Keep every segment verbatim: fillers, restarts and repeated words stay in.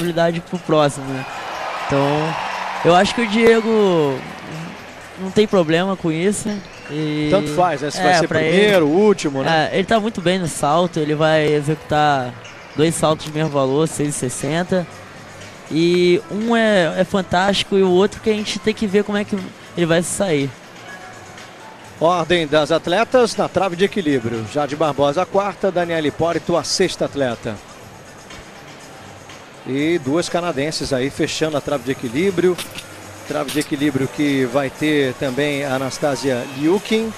responsabilidade pro próximo, né? Então, eu acho que o Diego não tem problema com isso. E tanto faz, né? Se é, vai ser primeiro, ele, último, né? É, ele tá muito bem no salto, ele vai executar dois saltos de mesmo valor, seis e sessenta. E um é, é fantástico e o outro que a gente tem que ver como é que ele vai se sair. Ordem das atletas na trave de equilíbrio. Jade Barbosa a quarta, Daniela Hipólito a sexta atleta. E duas canadenses aí fechando a trave de equilíbrio. Trave de equilíbrio que vai ter também a Anastasia Liukin.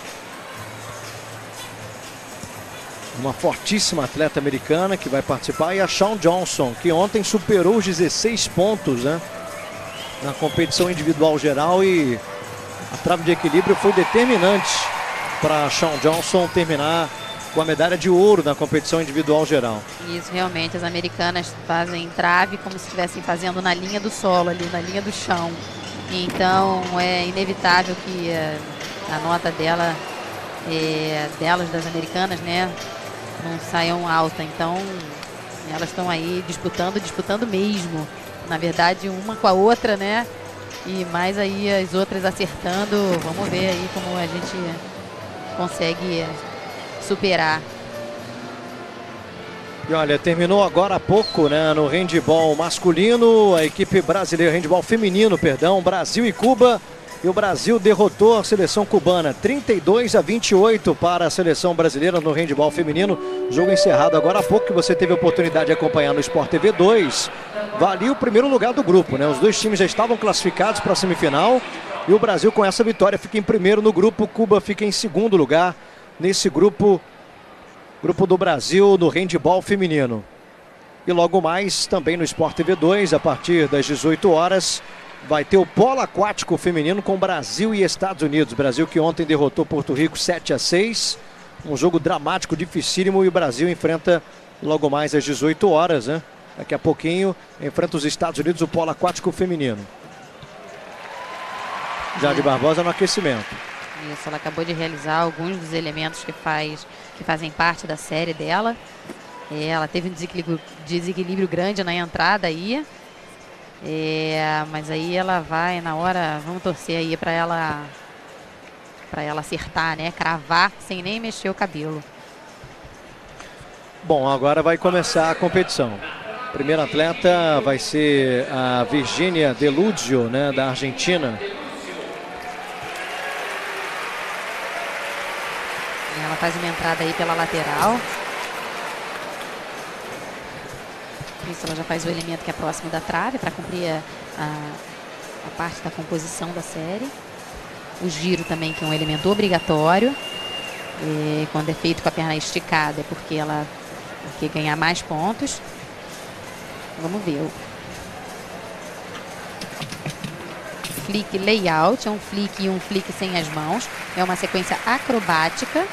Uma fortíssima atleta americana que vai participar. E a Shawn Johnson, que ontem superou os dezesseis pontos, né, na competição individual geral. E a trave de equilíbrio foi determinante para a Shawn Johnson terminar com a medalha de ouro na competição individual geral. Isso, realmente, as americanas fazem trave como se estivessem fazendo na linha do solo, ali na linha do chão. Então é inevitável que a, a nota dela, é, delas, das americanas, né, não saiam alta. Então elas estão aí disputando, disputando mesmo. Na verdade, uma com a outra, né? E mais aí as outras acertando. Vamos ver aí como a gente consegue superar. E olha, terminou agora há pouco, né, no handebol masculino, a equipe brasileira, handebol feminino, perdão, Brasil e Cuba. E o Brasil derrotou a seleção cubana, trinta e dois a vinte e oito para a seleção brasileira no handebol feminino. Jogo encerrado agora há pouco, que você teve a oportunidade de acompanhar no Sport T V dois. Valia o primeiro lugar do grupo, né? Os dois times já estavam classificados para a semifinal. E o Brasil, com essa vitória, fica em primeiro no grupo. Cuba fica em segundo lugar nesse grupo. Grupo do Brasil no handebol feminino. E logo mais, também no Sport T V dois, a partir das dezoito horas, vai ter o polo aquático feminino com Brasil e Estados Unidos. Brasil que ontem derrotou Porto Rico sete a seis. Um jogo dramático, dificílimo, e o Brasil enfrenta logo mais às dezoito horas, né? Daqui a pouquinho, enfrenta os Estados Unidos, o polo aquático feminino. Jade Barbosa no aquecimento. Isso, ela acabou de realizar alguns dos elementos que, faz, que fazem parte da série dela. É, ela teve um desequilíbrio, desequilíbrio grande na entrada aí. É, mas aí ela vai na hora, vamos torcer aí para ela, para ela acertar, né? Cravar sem nem mexer o cabelo. Bom, agora vai começar a competição. Primeira atleta vai ser a Virginia Deluzio, né, da Argentina. Ela faz uma entrada aí pela lateral. Isso, ela já faz o elemento que é próximo da trave para cumprir a, a, a parte da composição da série. O giro também, que é um elemento obrigatório. E quando é feito com a perna esticada é porque ela quer ganhar mais pontos. Vamos ver. Flick layout, é um flick e um flick sem as mãos. É uma sequência acrobática.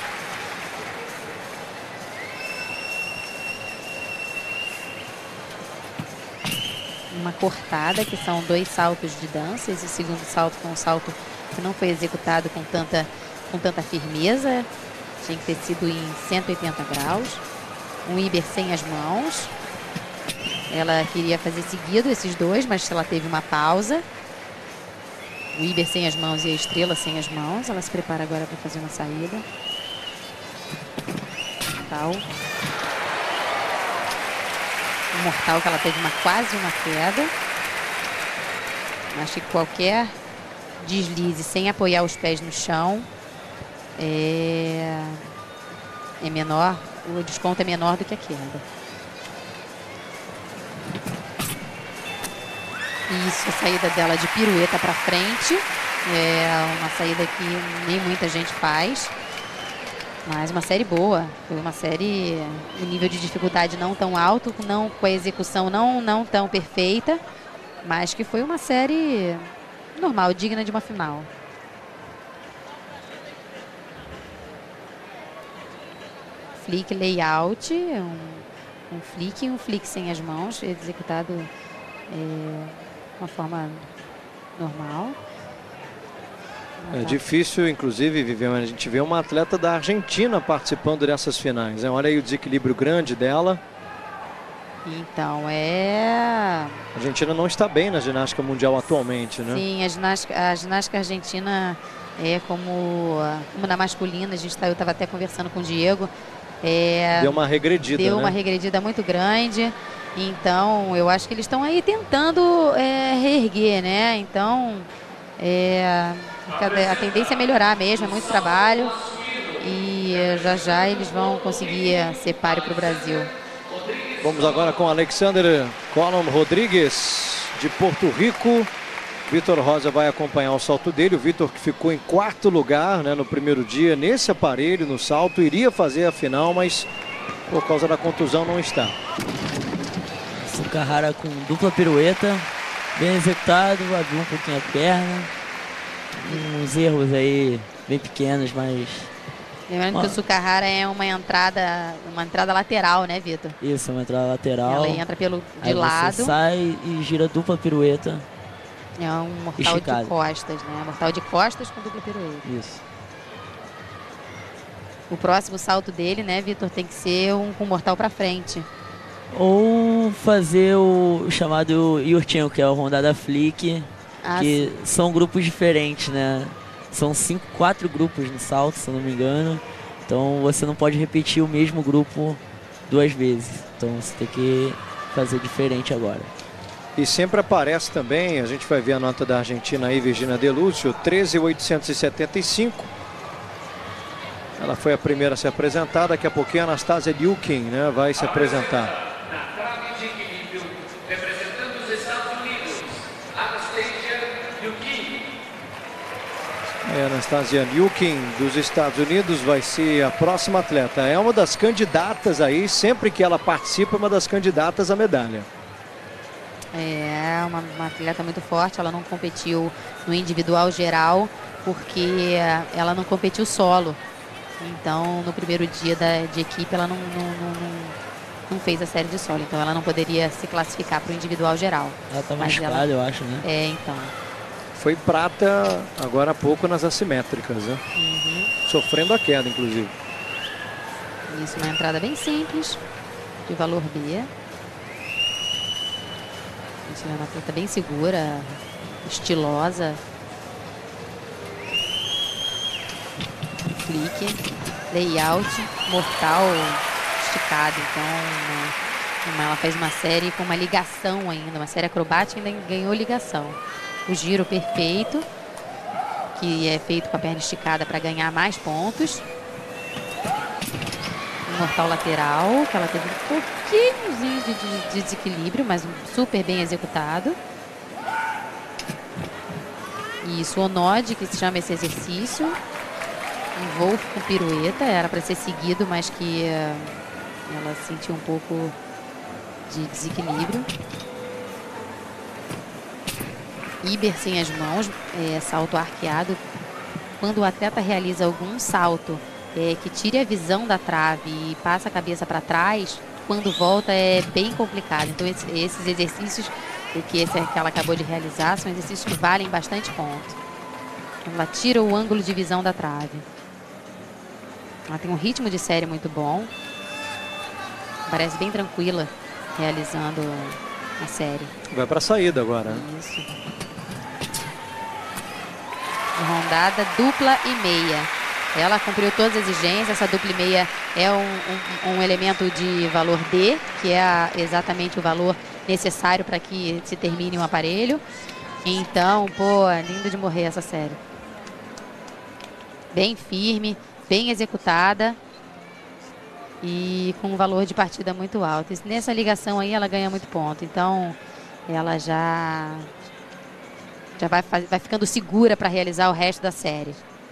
Uma cortada, que são dois saltos de dança. Esse segundo salto foi um salto que não foi executado com tanta, com tanta firmeza. Tinha que ter sido em cento e oitenta graus. Um Iber sem as mãos. Ela queria fazer seguido esses dois, mas ela teve uma pausa. O Iber sem as mãos e a estrela sem as mãos. Ela se prepara agora para fazer uma saída. Tal. Um mortal, que ela teve uma, quase uma queda. Acho que qualquer deslize sem apoiar os pés no chão é, é menor, o desconto é menor do que a queda. Isso, a saída dela de pirueta para frente. É uma saída que nem muita gente faz. Mas uma série boa. Foi uma série, o nível de dificuldade não tão alto, não, com a execução não, não tão perfeita, mas que foi uma série normal, digna de uma final. Flick layout, um, um flick e um flick sem as mãos, executado é, de uma forma normal. É difícil, inclusive, Viviane, a gente vê uma atleta da Argentina participando dessas finais, né? Olha aí o desequilíbrio grande dela. Então, é... A Argentina não está bem na ginástica mundial atualmente, né? Sim, a ginástica, a ginástica argentina é como, como na masculina, a gente tá, eu estava até conversando com o Diego. É, deu uma regredida, Deu né? uma regredida muito grande. Então, eu acho que eles estão aí tentando é, reerguer, né? Então, é, a tendência é melhorar mesmo, é muito trabalho. E já já eles vão conseguir ser páreo para o Brasil. Vamos agora com Alexander Colom Rodrigues, de Porto Rico. Vitor Rosa vai acompanhar o salto dele. O Vitor, que ficou em quarto lugar, né, no primeiro dia, nesse aparelho, no salto, iria fazer a final, mas por causa da contusão não está. Sukahara com dupla pirueta, bem executado, abriu um pouquinho a perna. Uns erros aí bem pequenos, mas... Lembrando que o Sukahara é uma entrada, uma entrada lateral, né, Vitor? Isso, uma entrada lateral. Ela entra pelo de aí lado. Você sai e gira dupla pirueta. É um mortal esticado. De costas, né? Mortal de costas com dupla pirueta. Isso. O próximo salto dele, né, Vitor, tem que ser um com mortal para frente. Ou fazer o chamado Yurchenko, que é o rondada flick, ah, que sim. são grupos diferentes, né? São cinco, quatro grupos no salto, se eu não me engano. Então você não pode repetir o mesmo grupo duas vezes. Então você tem que fazer diferente agora. E sempre aparece também, a gente vai ver a nota da Argentina aí, Virginia De Lúcio, treze mil oitocentos e setenta e cinco. Ela foi a primeira a se apresentar, daqui a pouquinho a Anastasia Liukin, né, vai se apresentar. É, Anastasia Liukin dos Estados Unidos vai ser a próxima atleta. É uma das candidatas aí, sempre que ela participa, é uma das candidatas à medalha. É uma, uma atleta muito forte, ela não competiu no individual geral, porque ela não competiu solo. Então, no primeiro dia da, de equipe, ela não, não, não, não fez a série de solo. Então, ela não poderia se classificar para o individual geral. Ela tá machucada, eu acho, né? É, então. Foi prata agora há pouco nas assimétricas, né? Uhum. Sofrendo a queda, inclusive. Isso, uma entrada bem simples, de valor B. É uma atleta bem segura, estilosa. Flick, layout, mortal, esticado. Então, uma, ela fez uma série com uma ligação ainda, uma série acrobática e ainda ganhou ligação. O giro perfeito, que é feito com a perna esticada para ganhar mais pontos. Um mortal lateral, que ela teve um pouquinho de, de, de desequilíbrio, mas super bem executado. Isso, o nod, que se chama esse exercício. Um voo com pirueta, era para ser seguido, mas que uh, ela sentiu um pouco de desequilíbrio. Iber sem as mãos, é, salto arqueado. Quando o atleta realiza algum salto é, que tire a visão da trave e passa a cabeça para trás, quando volta é bem complicado. Então esse, esses exercícios, que esse que ela acabou de realizar, são exercícios que valem bastante ponto. Ela tira o ângulo de visão da trave. Ela tem um ritmo de série muito bom. Parece bem tranquila realizando a série. Vai para a saída agora. Isso. Rondada dupla e meia. Ela cumpriu todas as exigências. Essa dupla e meia é um, um, um elemento de valor D, que é a, exatamente o valor necessário para que se termine um aparelho. Então, pô, lindo de morrer essa série. Bem firme, bem executada e com um valor de partida muito alto. E nessa ligação aí ela ganha muito ponto. Então, ela já... já vai, vai ficando segura para realizar o resto da série.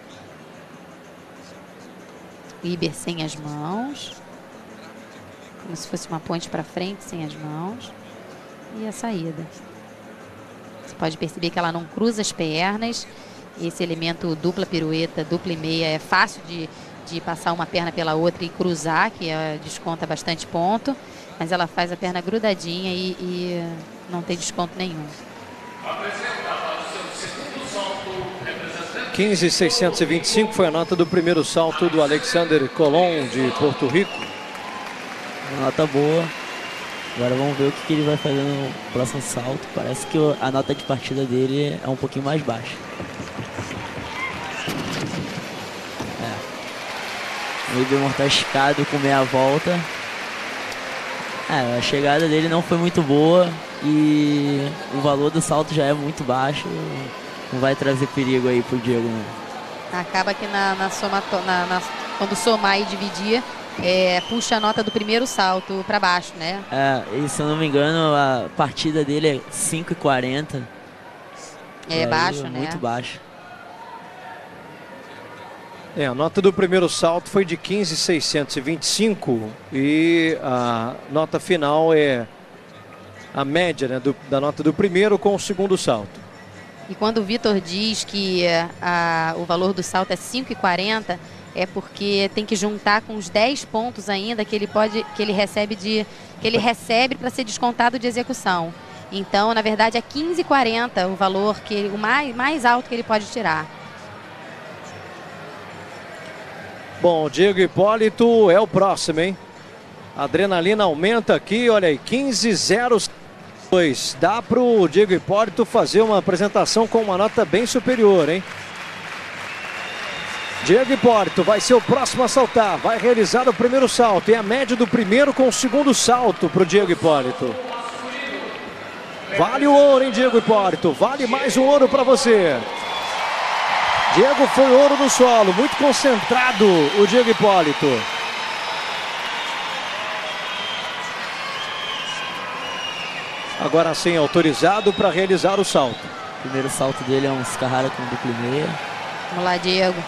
Iber sem as mãos. Como se fosse uma ponte para frente, sem as mãos. E a saída. Você pode perceber que ela não cruza as pernas. Esse elemento dupla pirueta, dupla e meia, é fácil de, de passar uma perna pela outra e cruzar, que é, desconta bastante ponto. Mas ela faz a perna grudadinha e, e não tem desconto nenhum. quinze mil seiscentos e vinte e cinco foi a nota do primeiro salto do Alexander Colom, de Porto Rico. Uma nota boa. Agora vamos ver o que, que ele vai fazer no próximo salto. Parece que a nota de partida dele é um pouquinho mais baixa. É. O Iber mortal esticado com meia volta. É, a chegada dele não foi muito boa e o valor do salto já é muito baixo. Não vai trazer perigo aí pro Diego, não. Acaba que na, na soma, na, na, quando somar e dividir, é, puxa a nota do primeiro salto para baixo, né? É, e se eu não me engano, a partida dele é cinco e quarenta. É baixo, né? Muito baixo. É, a nota do primeiro salto foi de quinze mil seiscentos e vinte e cinco e a nota final é a média, né, do, da nota do primeiro com o segundo salto. E quando o Vitor diz que a, o valor do salto é cinco e quarenta, é porque tem que juntar com os dez pontos ainda que ele pode, que ele recebe de, que ele recebe para ser descontado de execução. Então, na verdade, é quinze e quarenta o valor que ele, o mais, mais alto que ele pode tirar. Bom, Diego Hipólito é o próximo, hein? A adrenalina aumenta aqui, olha aí, quinze zero dois. Dá pro Diego Hipólito fazer uma apresentação com uma nota bem superior, hein? Diego Hipólito vai ser o próximo a saltar, vai realizar o primeiro salto. E a média do primeiro com o segundo salto pro Diego Hipólito. Vale o ouro, hein, Diego Hipólito? Vale mais um ouro para você. Diego foi ouro no solo, muito concentrado o Diego Hipólito. Agora sim, autorizado para realizar o salto. O primeiro salto dele é um Carrara com duplo e meia. Vamos lá, Diego.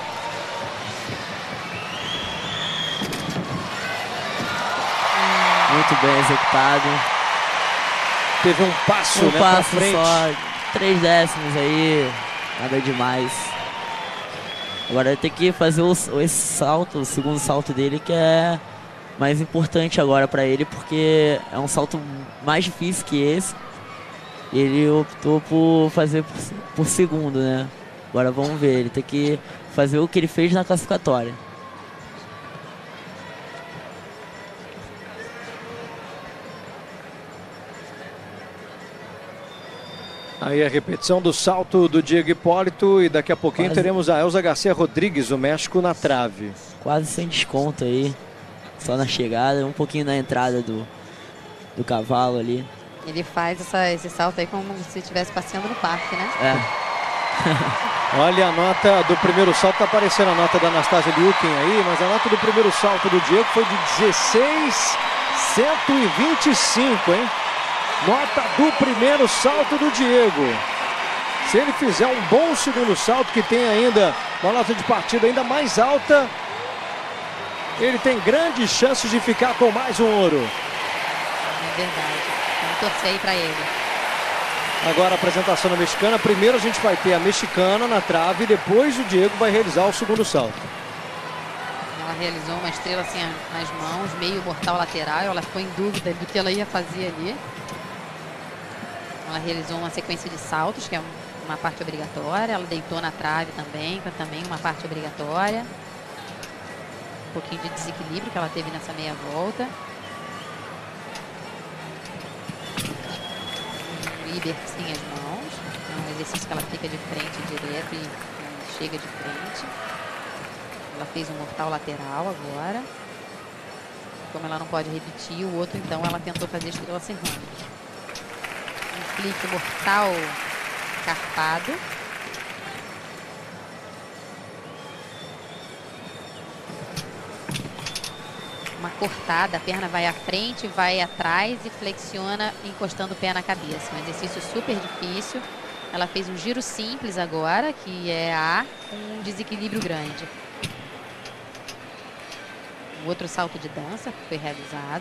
Muito bem executado. Teve um passo, um né, passo pra frente. Só, três décimos aí, nada demais. Agora ele tem que fazer o, esse salto, o segundo salto dele, que é mais importante agora para ele, porque é um salto mais difícil que esse. Ele optou por fazer por, por segundo, né? Agora vamos ver, ele tem que fazer o que ele fez na classificatória. Aí a repetição do salto do Diego Hipólito e daqui a pouquinho Quase. teremos a Elza Garcia Rodrigues, o México, na trave. Quase sem desconto aí, só na chegada, um pouquinho na entrada do, do cavalo ali. Ele faz essa, esse salto aí como se estivesse passeando no parque, né? É. Olha a nota do primeiro salto, tá aparecendo a nota da Anastasia Liukin aí, mas a nota do primeiro salto do Diego foi de dezesseis mil cento e vinte e cinco, hein? Nota do primeiro salto do Diego. Se ele fizer um bom segundo salto, que tem ainda uma nota de partida ainda mais alta, ele tem grandes chances de ficar com mais um ouro. É verdade. Vamos torcer aí pra ele. Agora a apresentação da mexicana. Primeiro a gente vai ter a mexicana na trave, depois o Diego vai realizar o segundo salto. Ela realizou uma estrela assim nas mãos, meio mortal lateral. Ela ficou em dúvida do que ela ia fazer ali. Ela realizou uma sequência de saltos, que é uma parte obrigatória. Ela deitou na trave também, que é também uma parte obrigatória. Um pouquinho de desequilíbrio que ela teve nessa meia volta. O Iber sem as mãos. É um exercício que ela fica de frente direto e, e chega de frente. Ela fez um mortal lateral agora. Como ela não pode repetir, o outro então ela tentou fazer estrela serrana. Um flip mortal carpado. Uma cortada, a perna vai à frente, vai atrás e flexiona encostando o pé na cabeça. Um exercício super difícil. Ela fez um giro simples agora, que é A, com um desequilíbrio grande. Um outro salto de dança que foi realizado.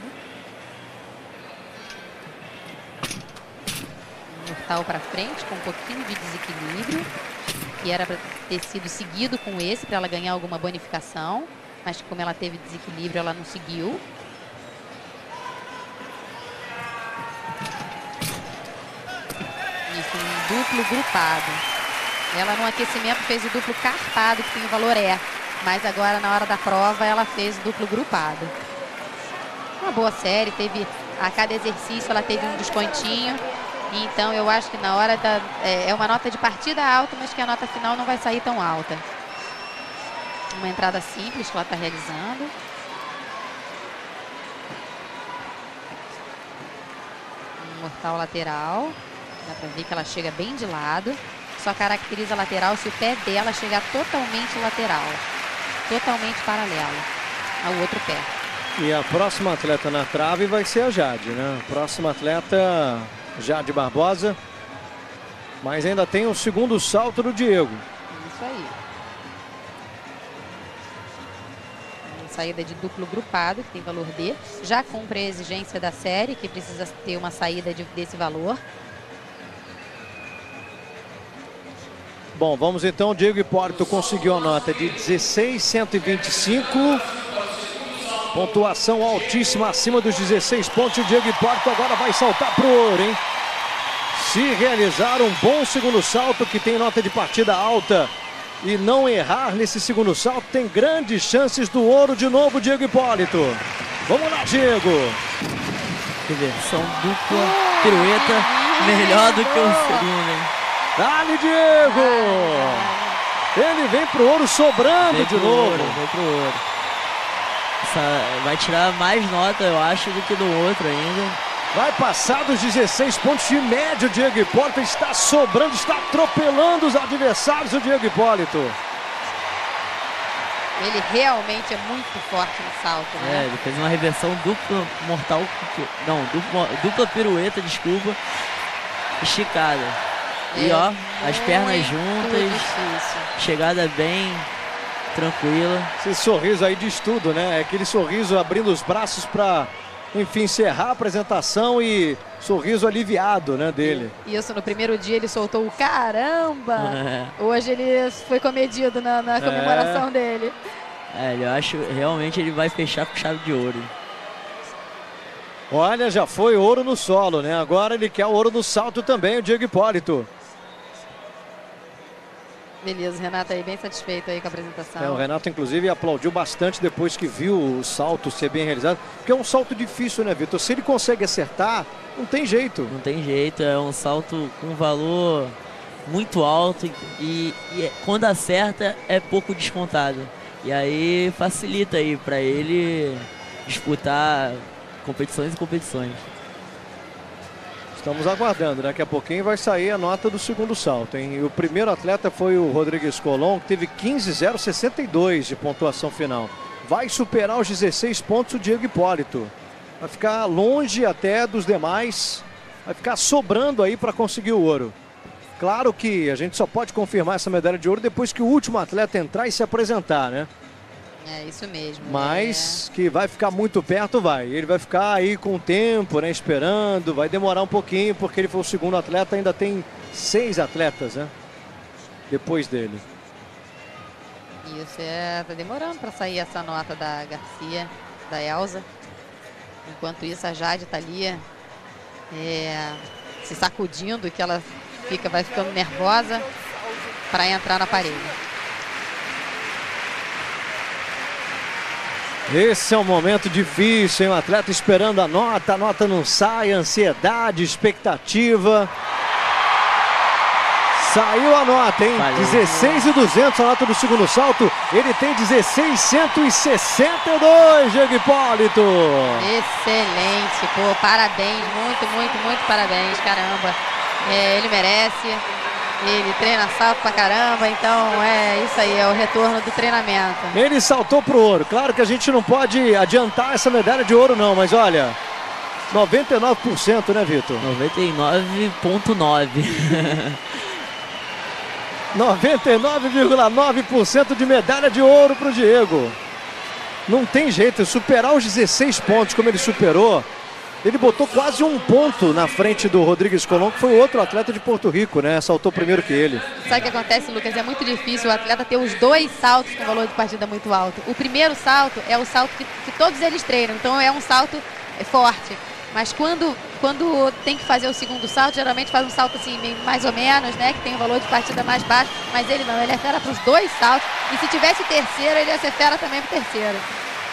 Um mortal para frente com um pouquinho de desequilíbrio, que era para ter sido seguido com esse para ela ganhar alguma bonificação, mas como ela teve desequilíbrio, ela não seguiu. Isso, um duplo grupado. Ela no aquecimento fez o duplo carpado, que tem o valor E, mas agora na hora da prova ela fez o duplo grupado. Uma boa série, teve a cada exercício ela teve um descontinho. Então eu acho que na hora da... É, é uma nota de partida alta, mas que a nota final não vai sair tão alta. Uma entrada simples que ela está realizando. Um mortal lateral. Dá para ver que ela chega bem de lado. Só caracteriza a lateral se o pé dela chegar totalmente lateral. Totalmente paralelo ao outro pé. E a próxima atleta na trave vai ser a Jade, né? Próxima atleta, Jade Barbosa. Mas ainda tem o segundo salto do Diego. Isso aí. Saída de duplo grupado, que tem valor D. Já cumpre a exigência da série, que precisa ter uma saída de, desse valor. Bom, vamos então. Diego Hipólito conseguiu a nota de dezesseis mil cento e vinte e cinco. Pontuação altíssima, acima dos dezesseis pontos. O Diego Hipólito agora vai saltar pro ouro, hein? Se realizar um bom segundo salto, que tem nota de partida alta, e não errar nesse segundo salto, tem grandes chances do ouro de novo, Diego Hipólito. Vamos lá, Diego. Reversão dupla, pirueta, melhor do que o segundo, hein? Dale, Diego! Ele vem pro ouro sobrando vem de novo. Ouro, vem pro ouro. Essa vai tirar mais nota, eu acho, do que do outro ainda. Vai passar dos dezesseis pontos de média. O Diego Hipólito está sobrando, está atropelando os adversários. O Diego Hipólito. Ele realmente é muito forte no salto, né? É, ele fez uma reversão dupla mortal. Não, dupla, dupla pirueta, desculpa. Esticada. E é ó, as pernas juntas. Difícil. Chegada bem tranquila. Esse sorriso aí diz tudo, né? É aquele sorriso abrindo os braços para, enfim, encerrar a apresentação, e sorriso aliviado, né, dele. Isso, no primeiro dia ele soltou o caramba. É. Hoje ele foi comedido na, na comemoração é. dele. É, eu acho realmente ele vai fechar com chave de ouro. Olha, já foi ouro no solo, né? Agora ele quer ouro no salto também, o Diego Hipólito. Beleza, Renato aí bem satisfeito aí com a apresentação. É, o Renato inclusive aplaudiu bastante depois que viu o salto ser bem realizado, porque é um salto difícil, né, Vitor? Se ele consegue acertar, não tem jeito. Não tem jeito, é um salto com valor muito alto e, e quando acerta é pouco descontado. E aí facilita aí para ele disputar competições e competições. Estamos aguardando, daqui a pouquinho vai sair a nota do segundo salto, hein? E o primeiro atleta foi o Rodrigues Colom, que teve quinze mil e sessenta e dois de pontuação final. Vai superar os dezesseis pontos o Diego Hipólito. Vai ficar longe até dos demais, vai ficar sobrando aí para conseguir o ouro. Claro que a gente só pode confirmar essa medalha de ouro depois que o último atleta entrar e se apresentar, né? É isso mesmo. Mas é. que vai ficar muito perto, vai. Ele vai ficar aí com o tempo, né, esperando. Vai demorar um pouquinho, porque ele foi o segundo atleta. Ainda tem seis atletas, né, depois dele. Isso, é, tá demorando para sair essa nota da Garcia, da Elza. Enquanto isso, a Jade tá ali é, se sacudindo, que ela fica, vai ficando nervosa para entrar na parede. Esse é um momento difícil, hein? O atleta esperando a nota, a nota não sai, ansiedade, expectativa. Saiu a nota, hein? Valeu. dezesseis mil e duzentos a nota do segundo salto. Ele tem dezesseis mil cento e sessenta e dois, Diego Hipólito. Excelente, pô, parabéns, muito, muito, muito parabéns, caramba. É, ele merece. Ele treina salto pra caramba, então é isso aí, é o retorno do treinamento. Ele saltou pro ouro. Claro que a gente não pode adiantar essa medalha de ouro não, mas olha, noventa e nove por cento, né, Vitor? noventa e nove vírgula nove. noventa e nove vírgula nove por cento de medalha de ouro pro Diego. Não tem jeito, superar os dezesseis pontos como ele superou. Ele botou quase um ponto na frente do Rodrigues Colom, que foi outro atleta de Porto Rico, né? Saltou primeiro que ele. Sabe o que acontece, Lucas? É muito difícil o atleta ter os dois saltos com valor de partida muito alto. O primeiro salto é o salto que, que todos eles treinam, então é um salto forte. Mas quando, quando tem que fazer o segundo salto, geralmente faz um salto assim, mais ou menos, né? Que tem um valor de partida mais baixo. Mas ele não, ele é fera para os dois saltos. E se tivesse o terceiro, ele ia ser fera também para o terceiro.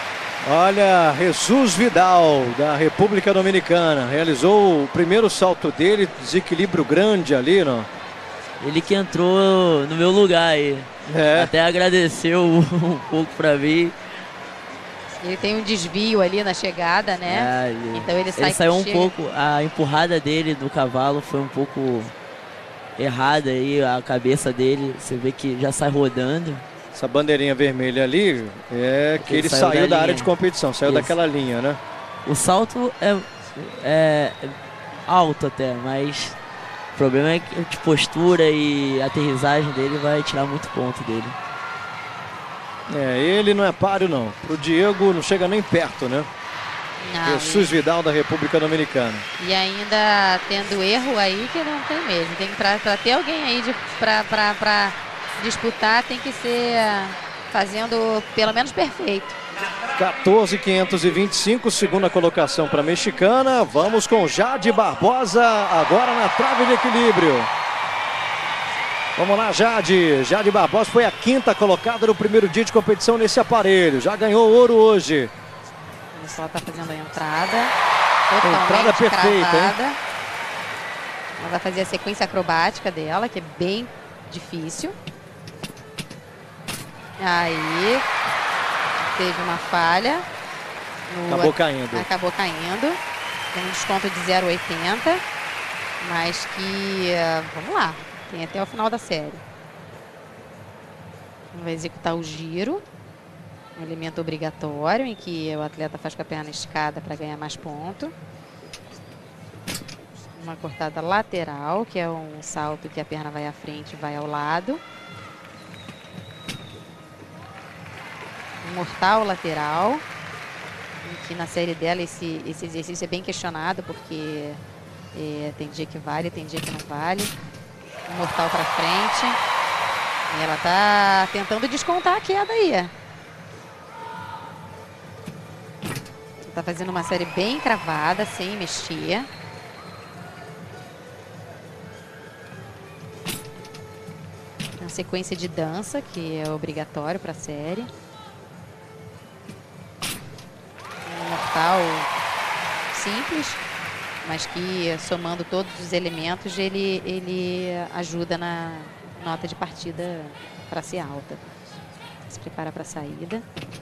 Olha, Jesus Vidal, da República Dominicana, realizou o primeiro salto dele, desequilíbrio grande ali, não? Ele que entrou no meu lugar aí. É. Até agradeceu um pouco pra mim. Ele tem um desvio ali na chegada, né? É, ele, então ele, sai ele saiu um chega... pouco, a empurrada dele do cavalo foi um pouco errada aí, a cabeça dele, você vê que já sai rodando. Essa bandeirinha vermelha ali é que ele, ele saiu, saiu da, da área de competição, saiu Isso. daquela linha, né? O salto é, é alto até, mas o problema é que de postura e aterrissagem dele vai tirar muito ponto dele. É, ele não é páreo não. Pro Diego não chega nem perto, né? Não, Jesus e... Vidal da República Dominicana. E ainda tendo erro aí que não tem mesmo. Tem pra, pra ter alguém aí de, pra, pra, pra disputar, tem que ser fazendo pelo menos perfeito. quatorze mil quinhentos e vinte e cinco, segunda colocação para a mexicana. Vamos com Jade Barbosa agora na trave de equilíbrio. Vamos lá, Jade. Jade Barbosa foi a quinta colocada no primeiro dia de competição nesse aparelho. Já ganhou ouro hoje. O pessoal está fazendo a entrada. Totalmente entrada perfeita, cravada. hein? Ela vai fazer a sequência acrobática dela, que é bem difícil. Aí teve uma falha. No... Acabou caindo. Acabou caindo. Tem um desconto de zero vírgula oitenta. Mas que... Vamos lá. Tem até o final da série. Vai executar o giro. Um elemento obrigatório em que o atleta faz com a perna esticada para ganhar mais ponto. Uma cortada lateral, que é um salto que a perna vai à frente e vai ao lado. Um mortal lateral, em que na série dela esse, esse exercício é bem questionado, porque é, tem dia que vale, tem dia que não vale. Um mortal para frente. E ela tá tentando descontar a queda aí. Tá fazendo uma série bem cravada, sem mexer. Uma sequência de dança, que é obrigatório para a série. Um mortal simples, mas que somando todos os elementos, ele, ele ajuda na nota de partida para ser alta. Se prepara para a saída.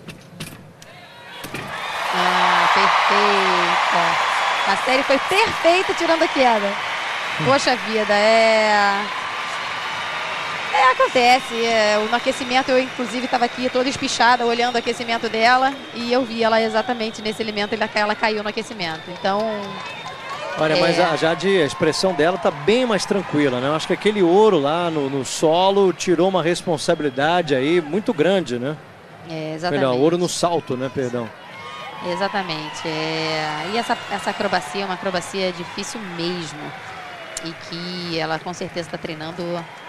Ah, perfeita. A série foi perfeita tirando a queda. Poxa vida, é... É, acontece. É, no aquecimento, eu inclusive estava aqui toda espichada olhando o aquecimento dela e eu vi ela exatamente nesse elemento, ela caiu no aquecimento. Então... Olha, é... mas a Jade, a expressão dela tá bem mais tranquila, né? Eu acho que aquele ouro lá no, no solo tirou uma responsabilidade aí muito grande, né? É, exatamente. Melhor, ouro no salto, né? Perdão. Exatamente. É... E essa, essa acrobacia é uma acrobacia difícil mesmo. E que ela com certeza está treinando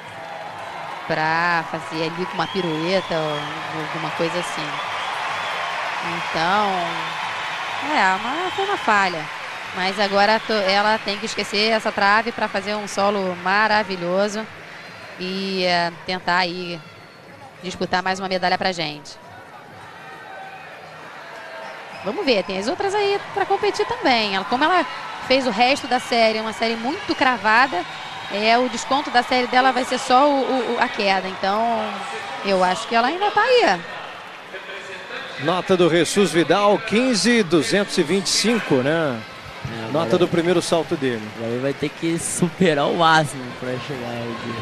para fazer ali com uma pirueta ou alguma coisa assim. Então, é, uma, foi uma falha. Mas agora ela tem que esquecer essa trave para fazer um solo maravilhoso e é, tentar aí disputar mais uma medalha pra gente. Vamos ver, tem as outras aí para competir também. Ela, como ela fez o resto da série, uma série muito cravada, é, o desconto da série dela vai ser só o, o, a queda. Então, eu acho que ela ainda tá aí. Nota do Jesus Vidal, quinze mil duzentos e vinte e cinco, né? É, nota agora, do primeiro salto dele. Agora ele vai ter que superar o máximo para chegar aí.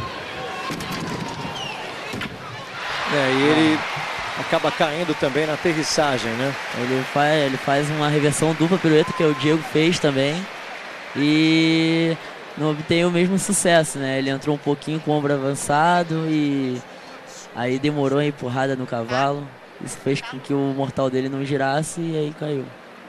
É, e ele acaba caindo também na aterrissagem, né? Ele faz, ele faz uma reversão dupla pirueta que o Diego fez também. E não obtém o mesmo sucesso, né? Ele entrou um pouquinho com o ombro avançado e aí demorou a empurrada no cavalo. Isso fez com que o mortal dele não girasse e aí caiu.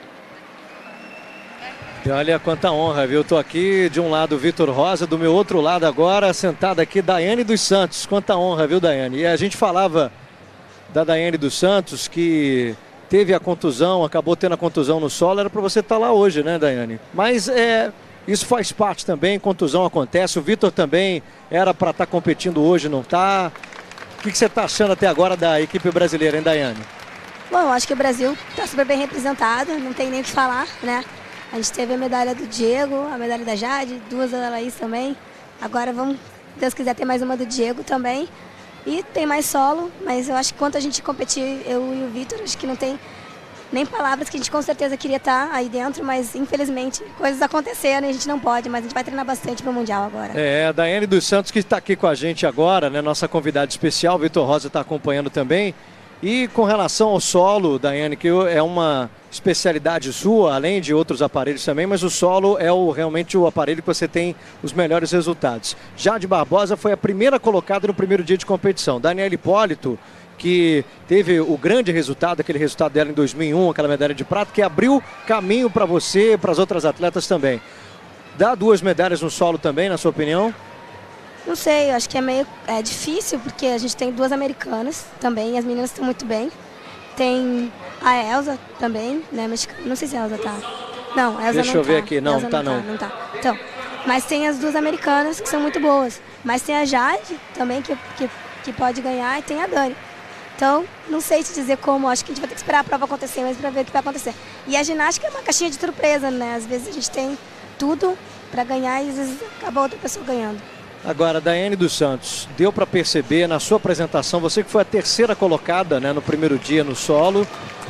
E olha quanta honra, viu? Tô aqui de um lado Vitor Rosa, do meu outro lado agora, sentada aqui, Daiane dos Santos. Quanta honra, viu, Daiane? E a gente falava da Daiane dos Santos, que teve a contusão, acabou tendo a contusão no solo, era para você estar lá hoje, né, Daiane? Mas é, isso faz parte também, contusão acontece. O Vitor também era para estar competindo hoje, não está. O que, que você está achando até agora da equipe brasileira, hein, Daiane? Bom, eu acho que o Brasil está super bem representado, não tem nem o que falar, né? A gente teve a medalha do Diego, a medalha da Jade, duas da Laís também. Agora vamos, se Deus quiser, ter mais uma do Diego também. E tem mais solo, mas eu acho que quanto a gente competir, eu e o Vitor, acho que não tem nem palavras, que a gente com certeza queria estar aí dentro, mas infelizmente coisas aconteceram e a gente não pode, mas a gente vai treinar bastante para o Mundial agora. É, a Daiane dos Santos que está aqui com a gente agora, né? Nossa convidada especial, Vitor Rosa está acompanhando também. E com relação ao solo, Daiane, que é uma especialidade sua, além de outros aparelhos também, mas o solo é o, realmente o aparelho que você tem os melhores resultados. Jade Barbosa foi a primeira colocada no primeiro dia de competição. Daniela Hipólito, que teve o grande resultado, aquele resultado dela em dois mil e um, aquela medalha de prata, que abriu caminho para você, para as outras atletas também. Dá duas medalhas no solo também, na sua opinião? Não sei, eu acho que é meio é difícil, porque a gente tem duas americanas também, e as meninas estão muito bem. Tem a Elza também, né, mexicana. Não sei se a Elza tá. Não, a Elza Deixa não eu ver tá. aqui, não, Elza tá não. Tá, não tá. Então, mas tem as duas americanas que são muito boas. Mas tem a Jade também, que, que, que pode ganhar, e tem a Dani. Então, não sei te dizer como, acho que a gente vai ter que esperar a prova acontecer mesmo para ver o que vai acontecer. E a ginástica é uma caixinha de surpresa, né? Às vezes a gente tem tudo para ganhar e às vezes acaba outra pessoa ganhando. Agora, Daiane dos Santos, deu para perceber na sua apresentação, você que foi a terceira colocada, né, no primeiro dia no solo.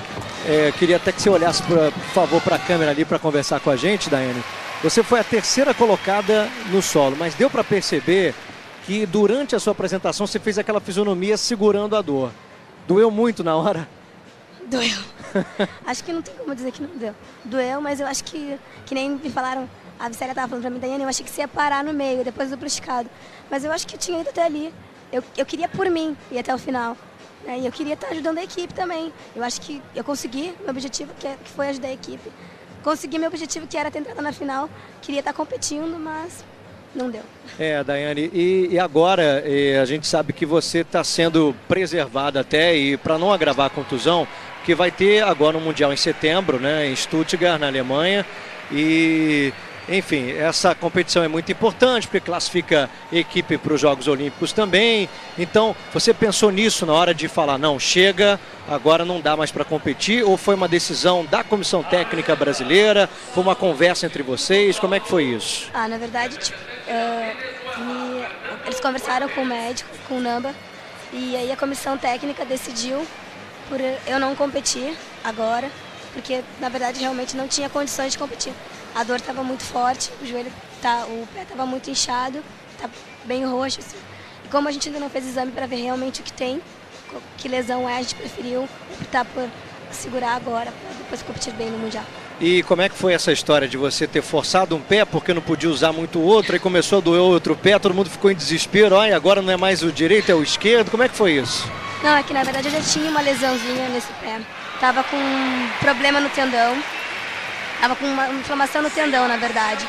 É, queria até que você olhasse, pra, por favor, para a câmera ali para conversar com a gente, Daiane. Você foi a terceira colocada no solo, mas deu para perceber que durante a sua apresentação você fez aquela fisionomia segurando a dor. Doeu muito na hora? Doeu. Acho que não tem como dizer que não doeu. Doeu, mas eu acho que, que nem me falaram, a Vicélia estava falando para mim, Daiane, eu achei que você ia parar no meio, depois do esticado. Mas eu acho que eu tinha ido até ali. Eu, eu queria por mim ir até o final. Né? E eu queria estar ajudando a equipe também. Eu acho que eu consegui meu objetivo, que, que foi ajudar a equipe. Consegui meu objetivo, que era ter entrado na final. Queria estar competindo, mas não deu. É, Daiane, e, e agora e a gente sabe que você está sendo preservada até, e para não agravar a contusão, que vai ter agora um Mundial em setembro, né, em Stuttgart, na Alemanha, e enfim, essa competição é muito importante porque classifica equipe para os Jogos Olímpicos também. Então, você pensou nisso na hora de falar, não, chega, agora não dá mais para competir, ou foi uma decisão da Comissão Técnica Brasileira, foi uma conversa entre vocês, como é que foi isso? Ah, na verdade, tipo, uh, me, eles conversaram com o médico, com o Namba, e aí a Comissão Técnica decidiu por eu não competir agora, porque na verdade realmente não tinha condições de competir. A dor estava muito forte, o joelho, tá, o pé estava muito inchado, tá bem roxo, assim. E como a gente ainda não fez exame para ver realmente o que tem, que lesão é, a gente preferiu optar por segurar agora, para depois competir bem no Mundial. E como é que foi essa história de você ter forçado um pé porque não podia usar muito o outro, aí começou a doer o outro pé, todo mundo ficou em desespero, olha, agora não é mais o direito, é o esquerdo, como é que foi isso? Não, é que na verdade eu já tinha uma lesãozinha nesse pé, tava com um problema no tendão. Tava com uma inflamação no tendão, na verdade.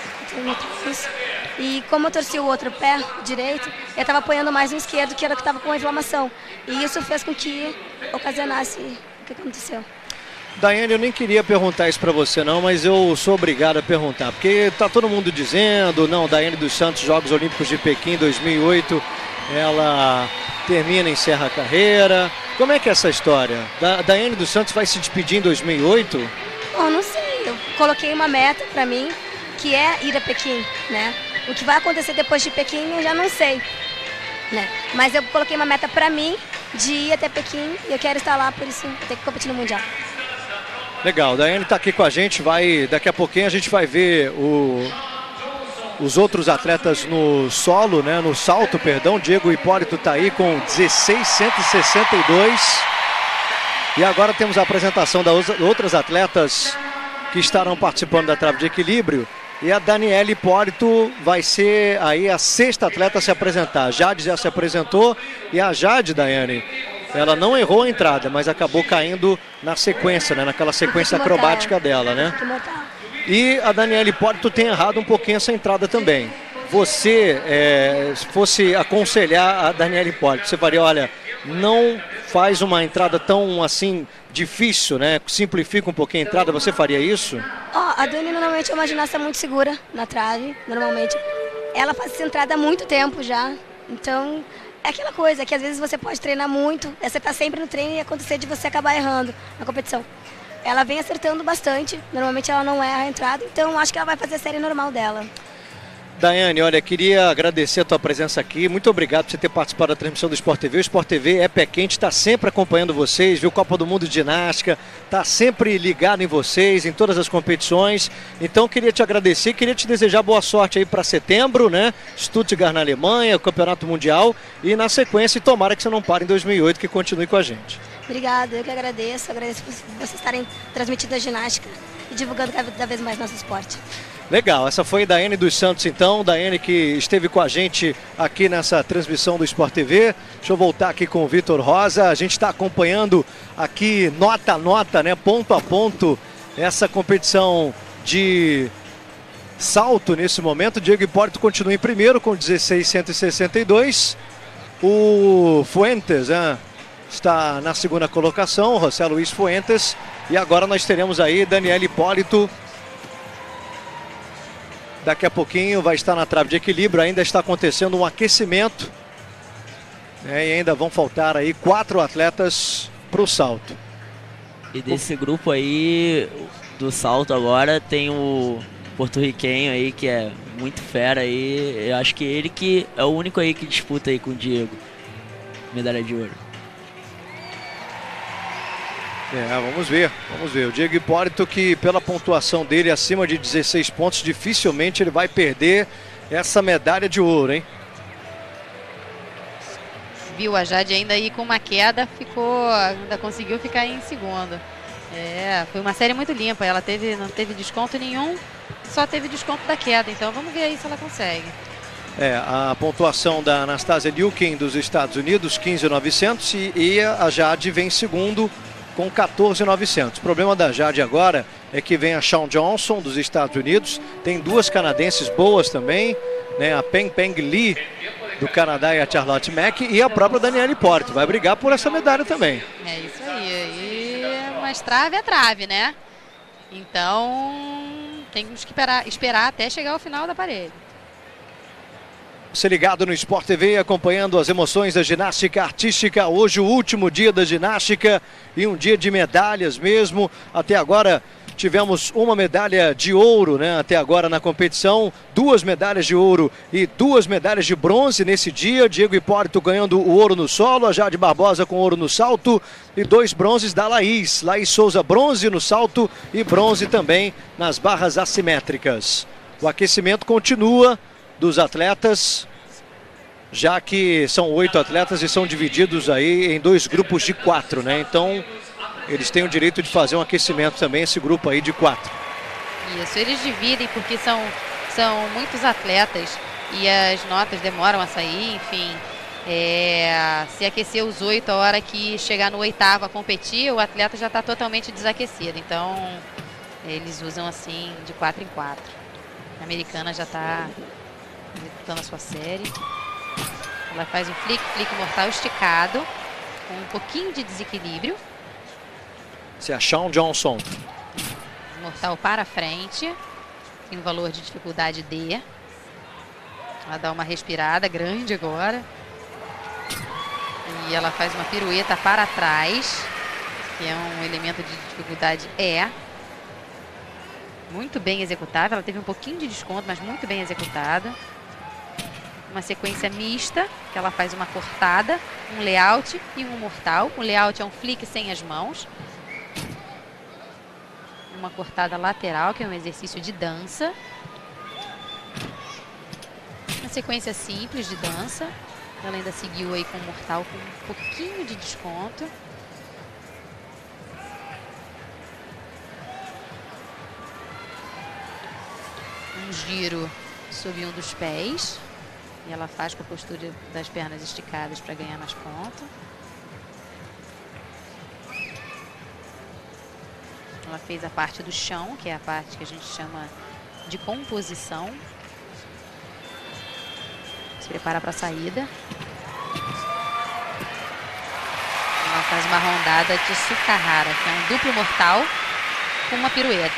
E como eu torci o outro pé direito, eu estava apoiando mais no esquerdo, que era o que estava com a inflamação. E isso fez com que ocasionasse o que aconteceu. Daiane, eu nem queria perguntar isso para você não, mas eu sou obrigado a perguntar, porque tá todo mundo dizendo, não, Daiane dos Santos, Jogos Olímpicos de Pequim dois mil e oito, ela termina, encerra a carreira. Como é que é essa história? Da Daiane dos Santos vai se despedir em dois mil e oito? Bom, não sei. Eu coloquei uma meta para mim, que é ir a Pequim, né? O que vai acontecer depois de Pequim eu já não sei, né? Mas eu coloquei uma meta para mim de ir até Pequim e eu quero estar lá, por isso eu tenho que competir no Mundial. Legal, Daiane está aqui com a gente, vai, daqui a pouquinho a gente vai ver o, os outros atletas no solo, né? No salto, perdão. Diego Hipólito está aí com dezesseis cento e sessenta e dois. E agora temos a apresentação das outras atletas que estarão participando da trave de equilíbrio. E a Daniela Hipólito vai ser aí a sexta atleta a se apresentar. A Jade já se apresentou e a Jade, Daiane, ela não errou a entrada, mas acabou caindo na sequência, né? Naquela sequência acrobática dela, né? E a Daniela Hipólito tem errado um pouquinho essa entrada também. Você, é, se fosse aconselhar a Daniela Hipólito, você faria, olha, não faz uma entrada tão assim difícil, né? Simplifica um pouquinho a entrada, você faria isso? Oh, a Dani normalmente é uma ginasta muito segura na trave, normalmente. Ela faz essa entrada há muito tempo já, Então, é aquela coisa que às vezes você pode treinar muito, você tá sempre no treino e acontecer de você acabar errando na competição. Ela vem acertando bastante, normalmente ela não erra a entrada, então acho que ela vai fazer a série normal dela. Daiane, olha, queria agradecer a tua presença aqui, muito obrigado por você ter participado da transmissão do Sport T V. O Sport T V é pé quente, está sempre acompanhando vocês, viu? Copa do Mundo de Ginástica, está sempre ligado em vocês, em todas as competições. Então queria te agradecer, queria te desejar boa sorte aí para setembro, né? Stuttgart na Alemanha, o Campeonato Mundial e na sequência, tomara que você não pare em dois mil e oito, que continue com a gente. Obrigada, eu que agradeço, agradeço por vocês estarem transmitindo a ginástica e divulgando cada vez mais nosso esporte. Legal, essa foi Daiane dos Santos então, Daiane que esteve com a gente aqui nessa transmissão do Sport T V. Deixa eu voltar aqui com o Vitor Rosa, a gente está acompanhando aqui nota a nota, né, ponto a ponto, essa competição de salto nesse momento. Diego Hipólito continua em primeiro com dezesseis mil cento e sessenta e dois, o Fuentes, né, está na segunda colocação, José Luiz Fuentes, e agora nós teremos aí Daniel Hipólito. Daqui a pouquinho vai estar na trave de equilíbrio, ainda está acontecendo um aquecimento, né, e ainda vão faltar aí quatro atletas para o salto. E desse grupo aí, do salto agora, tem o porto-riquenho aí, que é muito fera aí, eu acho que ele que é o único aí que disputa aí com o Diego, medalha de ouro. É, vamos ver, vamos ver. O Diego Hipólito, que pela pontuação dele acima de dezesseis pontos, dificilmente ele vai perder essa medalha de ouro, hein? Viu a Jade ainda aí com uma queda, ficou, ainda conseguiu ficar em segundo. É, foi uma série muito limpa, ela teve, não teve desconto nenhum, só teve desconto da queda, então vamos ver aí se ela consegue. É, a pontuação da Anastasia Liukin dos Estados Unidos, quinze mil e novecentos, e, e a Jade vem em segundo com quatorze mil e novecentos. O problema da Jade agora é que vem a Shawn Johnson dos Estados Unidos, tem duas canadenses boas também, né, a Peng Peng Lee do Canadá e a Charlotte Mack, e a própria Daniela Hipólito vai brigar por essa medalha também. É isso aí, e mas trave é trave, né? Então temos que esperar, esperar até chegar ao final da parede. Você ligado no Sport T V, acompanhando as emoções da ginástica artística. Hoje o último dia da ginástica e um dia de medalhas mesmo. Até agora tivemos uma medalha de ouro, né? Até agora na competição, duas medalhas de ouro e duas medalhas de bronze nesse dia. Diego Hipólito ganhando o ouro no solo, a Jade Barbosa com ouro no salto e dois bronzes da Laís. Laís Souza, bronze no salto e bronze também nas barras assimétricas. O aquecimento continua dos atletas, já que são oito atletas e são divididos aí em dois grupos de quatro, né? Então eles têm o direito de fazer um aquecimento também, esse grupo aí de quatro. Isso, eles dividem porque são, são muitos atletas e as notas demoram a sair, enfim. É, se aquecer os oito, a hora que chegar no oitavo a competir, o atleta já está totalmente desaquecido. Então eles usam assim de quatro em quatro. A americana já está executando a sua série. Ela faz um flick, flick mortal esticado, com um pouquinho de desequilíbrio. Esse é a Shawn Johnson. Mortal para frente, tem um valor de dificuldade D. Ela dá uma respirada grande agora. E ela faz uma pirueta para trás, que é um elemento de dificuldade E. Muito bem executada, ela teve um pouquinho de desconto, mas muito bem executada. Uma sequência mista, que ela faz uma cortada, um layout e um mortal. O layout é um flick sem as mãos. Uma cortada lateral, que é um exercício de dança. Uma sequência simples de dança. Ela ainda seguiu aí com o mortal com um pouquinho de desconto. Um giro sob um dos pés. E ela faz com a postura das pernas esticadas para ganhar mais pontos. Ela fez a parte do chão, que é a parte que a gente chama de composição. Se prepara para a saída. Ela faz uma rondada de Sukahara, que é um duplo mortal com uma pirueta.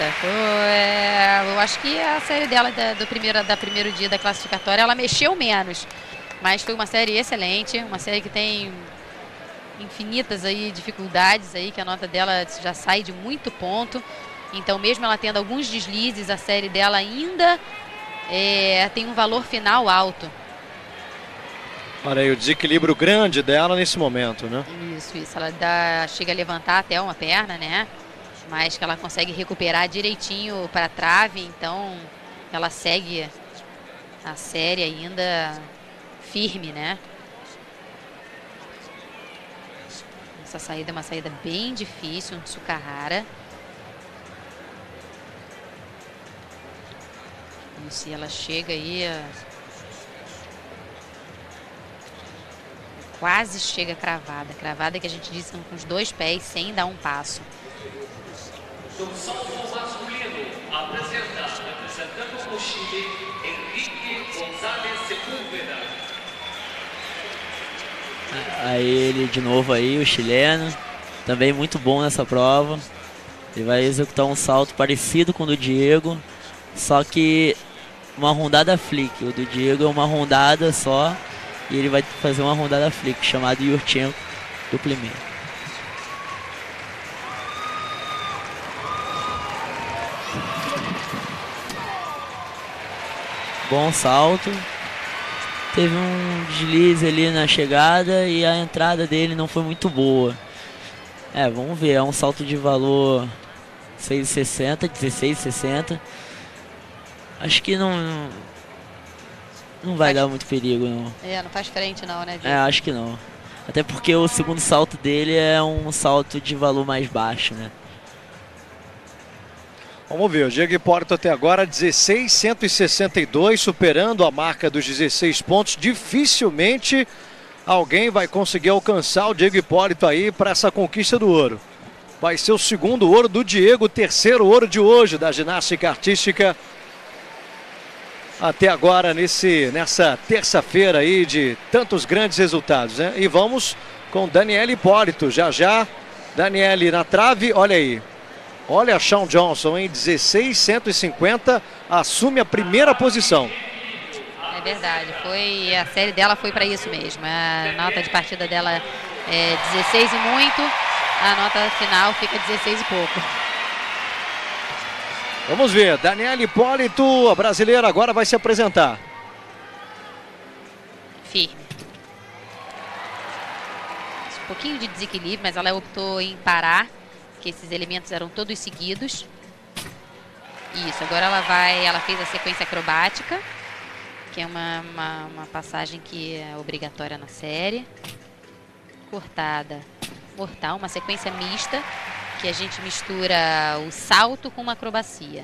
É, eu acho que a série dela da, do primeiro, da primeiro dia da classificatória, ela mexeu menos. Mas foi uma série excelente, uma série que tem infinitas aí dificuldades aí, que a nota dela já sai de muito ponto. Então, mesmo ela tendo alguns deslizes, a série dela ainda é, tem um valor final alto. Olha aí o desequilíbrio grande dela nesse momento, né? Isso, isso. Ela dá, chega a levantar até uma perna, né? Mas que ela consegue recuperar direitinho para a trave, então ela segue a série ainda firme, né? Essa saída é uma saída bem difícil, um Tsukahara. E se ela chega aí, quase chega cravada. Cravada que a gente diz com os dois pés, sem dar um passo. Do salto masculino, apresentando, representando o Chile, Henrique González Sepúlveda. Aí ele de novo aí, o chileno, também muito bom nessa prova. Ele vai executar um salto parecido com o do Diego, só que uma rondada flick. O do Diego é uma rondada só e ele vai fazer uma rondada flick, chamado Yurchenko duplimento. Bom salto. Teve um deslize ali na chegada e a entrada dele não foi muito boa. É, vamos ver, é um salto de valor seis e sessenta, dezesseis e sessenta. Acho que não não vai faz... dar muito perigo, não. É, não faz frente não, né, Diego? É, acho que não. Até porque o segundo salto dele é um salto de valor mais baixo, né? Vamos ver, o Diego Hipólito até agora dezesseis, cento e sessenta e dois, superando a marca dos dezesseis pontos. Dificilmente alguém vai conseguir alcançar o Diego Hipólito aí para essa conquista do ouro. Vai ser o segundo ouro do Diego, o terceiro ouro de hoje da ginástica artística. Até agora nesse, nessa terça-feira aí de tantos grandes resultados, né? E vamos com Daniele Hipólito, já já. Daniele na trave, olha aí. Olha a Shawn Johnson em dezesseis, cento e cinquenta, assume a primeira posição. É verdade, foi, a série dela foi para isso mesmo. A nota de partida dela é dezesseis e muito, a nota final fica dezesseis e pouco. Vamos ver, Daniele Hipólito, a brasileira agora vai se apresentar. Firme. Um pouquinho de desequilíbrio, mas ela optou em parar, que esses elementos eram todos seguidos. Isso, agora ela vai, ela fez a sequência acrobática, que é uma, uma, uma passagem que é obrigatória na série. Cortada, mortal, uma sequência mista, que a gente mistura o salto com uma acrobacia.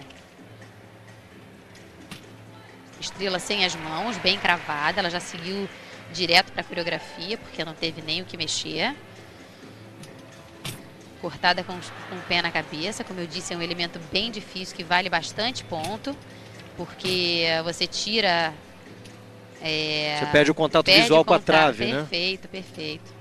Estrela sem as mãos, bem cravada, ela já seguiu direto para a coreografia, porque não teve nem o que mexer. Cortada com, com o pé na cabeça, como eu disse, é um elemento bem difícil, que vale bastante ponto, porque você tira... É, você perde o contato perde visual o com a contato, trave, perfeito, né? Perfeito, perfeito.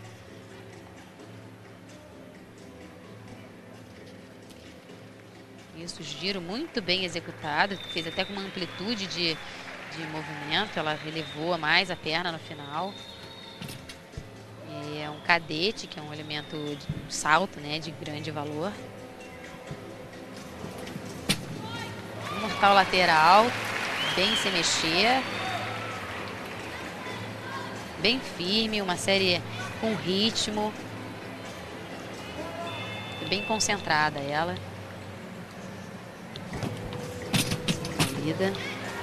Isso, giro muito bem executado, fez até com uma amplitude de, de movimento, ela elevou mais a perna no final. É um cadete, que é um elemento de um salto, né, de grande valor. Um mortal lateral, bem sem mexer. Bem firme, uma série com ritmo. Bem concentrada ela. Vida.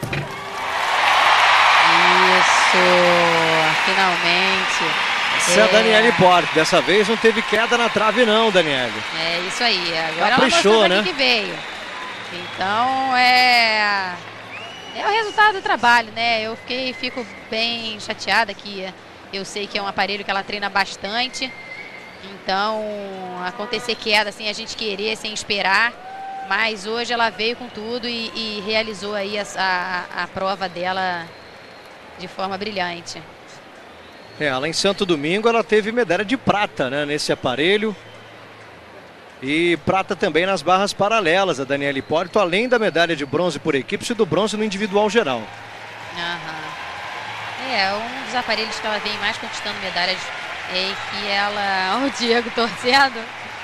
Isso, finalmente. Essa é a Daniele Hipólito. Dessa vez não teve queda na trave não, Daniele. É isso aí. Agora Caprichou, ela mostrou né? aqui que veio. Então é é o resultado do trabalho, né? Eu fiquei, fico bem chateada que eu sei que é um aparelho que ela treina bastante. Então acontecer queda sem a gente querer, sem esperar. Mas hoje ela veio com tudo e, e realizou aí a, a, a prova dela de forma brilhante. É, ela em Santo Domingo ela teve medalha de prata, né, nesse aparelho. E prata também nas barras paralelas, a Daniele Hipólito, além da medalha de bronze por equipes e do bronze no individual geral. Aham. É, um dos aparelhos que ela vem mais conquistando medalhas é que ela... O Diego torcendo.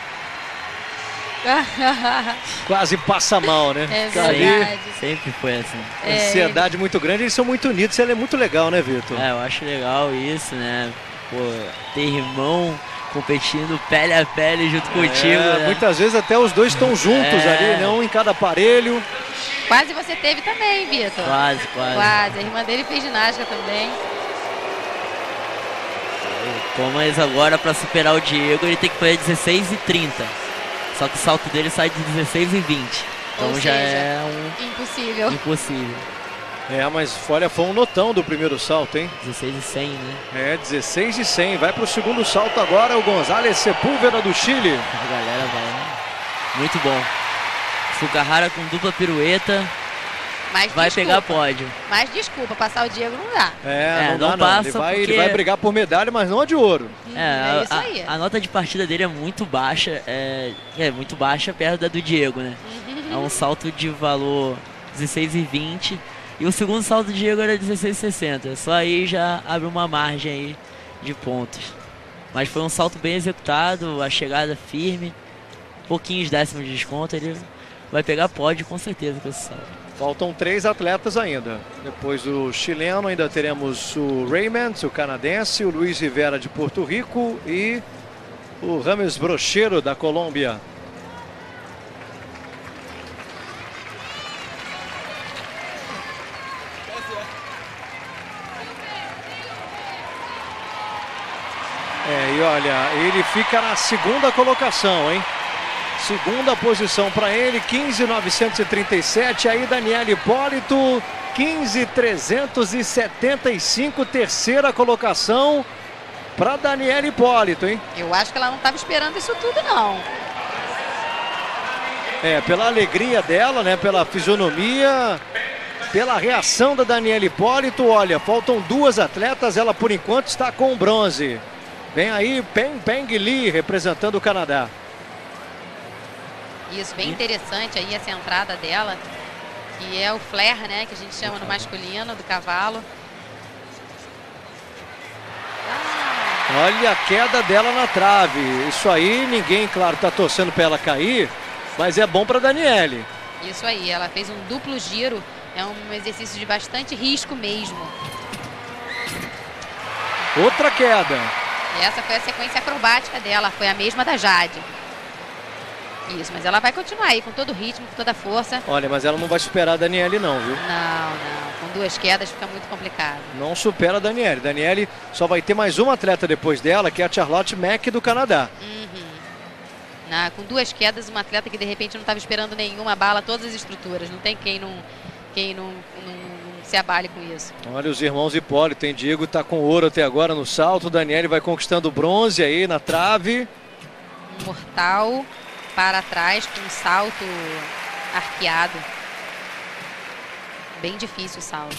Quase passa mal, né? É Fica ali, verdade. Sempre foi assim. É, ansiedade muito grande, eles são muito unidos, ela é muito legal, né, Vitor? É, eu acho legal isso, né? Pô, ter irmão competindo pele a pele junto contigo, É, né? muitas vezes até os dois estão juntos É. ali, não em cada aparelho. Quase você teve também, Vitor. Quase, quase. Quase. A irmã dele fez ginástica também. Pô, mas agora pra superar o Diego ele tem que fazer dezesseis e trinta. Só que o salto dele sai de dezesseis e vinte. Então Ou já seja, é um impossível. impossível. É, mas olha, foi um notão do primeiro salto, hein? dezesseis e cem, né? É, dezesseis e cem. Vai pro segundo salto agora o González Sepúlveda do Chile. A galera vai. Muito bom. Fukahara com dupla pirueta. Mas Vai desculpa, pegar pódio. Mas desculpa, passar o Diego não dá. É, É, não, não dá, passa não. Ele vai, porque- ele vai brigar por medalha, mas não a de ouro. É, é a- isso aí. A, a nota de partida dele é muito baixa. É, é muito baixa perto da do Diego, né? É um salto de valor dezesseis e vinte. E o segundo salto do Diego era dezesseis e sessenta. Só aí já abre uma margem aí de pontos. Mas foi um salto bem executado, a chegada firme. Pouquinhos décimos de desconto, ele vai pegar pódio com certeza com esse salto. Faltam três atletas ainda. Depois do chileno ainda teremos o Raymond, o canadense, o Luiz Rivera de Porto Rico e o Rames Brocheiro da Colômbia. É, e olha, ele fica na segunda colocação, hein? Segunda posição para ele, quinze mil novecentos e trinta e sete. Aí Daniela Hipólito, quinze mil trezentos e setenta e cinco. Terceira colocação para Daniela Hipólito, hein? Eu acho que ela não estava esperando isso tudo, não. É, pela alegria dela, né? Pela fisionomia, pela reação da Daniela Hipólito. Olha, faltam duas atletas, ela por enquanto está com bronze. Vem aí Peng Peng Lee representando o Canadá. Isso, bem interessante aí essa entrada dela. Que é o flare, né? Que a gente chama no masculino, do cavalo. Olha a queda dela na trave. Isso aí, ninguém, claro, tá torcendo para ela cair, mas é bom para Daniele. Isso aí, ela fez um duplo giro. É um exercício de bastante risco mesmo. Outra queda. E essa foi a sequência acrobática dela, foi a mesma da Jade. Isso, mas ela vai continuar aí com todo o ritmo, com toda a força. Olha, mas ela não vai superar a Daniele não, viu? Não, não, com duas quedas fica muito complicado. Não supera a Daniele. Daniele só vai ter mais uma atleta depois dela, que é a Charlotte Mack do Canadá. Uhum. Na, com duas quedas, uma atleta que de repente não estava esperando nenhuma bala, todas as estruturas. Não tem quem não, quem não, não, não se abale com isso. Olha os irmãos Hipólito, hein? Diego tá com ouro até agora no salto. Daniele vai conquistando bronze aí na trave. Um mortal para trás com um salto arqueado. Bem difícil o salto.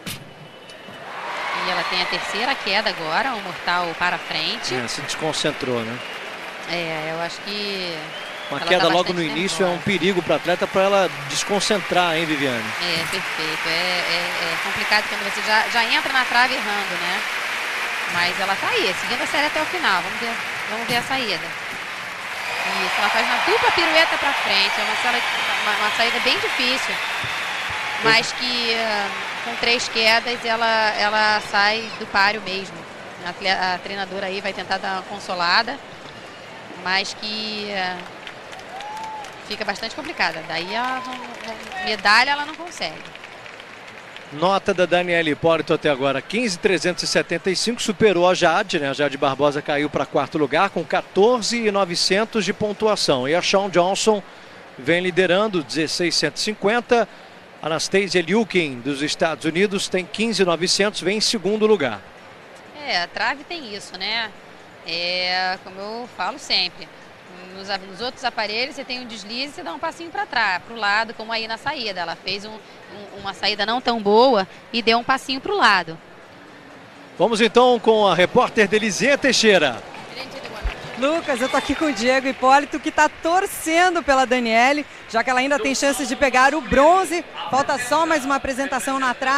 E ela tem a terceira queda agora, um mortal para frente. É, se desconcentrou, né? É, eu acho que... Uma ela queda tá logo no bastante início é um nervosa. perigo para atleta, para ela desconcentrar, hein, Viviane? É, perfeito. É, é, é complicado quando você já, já entra na trave errando, né? Mas ela tá aí, seguindo a série até o final. Vamos ver, vamos ver a saída. Isso, ela faz uma dupla pirueta para frente. É uma, sala, uma, uma saída bem difícil. Mas que uh, com três quedas ela, ela sai do páreo mesmo. A, tle- a treinadora aí vai tentar dar uma consolada. Mas que uh, fica bastante complicada. Daí a medalha ela não consegue. Nota da Daniela Hipólito até agora, quinze mil trezentos e setenta e cinco, superou a Jade, né? A Jade Barbosa caiu para quarto lugar com quatorze mil e novecentos de pontuação. E a Shawn Johnson vem liderando, dezesseis mil cento e cinquenta. Anastasia Liukin, dos Estados Unidos, tem quinze mil e novecentos, vem em segundo lugar. É, a trave tem isso, né? É, como eu falo sempre, nos, nos outros aparelhos você tem um deslize e você dá um passinho para trás, para o lado, como aí na saída. Ela fez um, um, uma saída não tão boa e deu um passinho para o lado. Vamos então com a repórter Delizinha Teixeira. Lucas, eu tô aqui com o Diego Hipólito, que tá torcendo pela Daniele, já que ela ainda tem chances de pegar o bronze. Falta só mais uma apresentação na trave.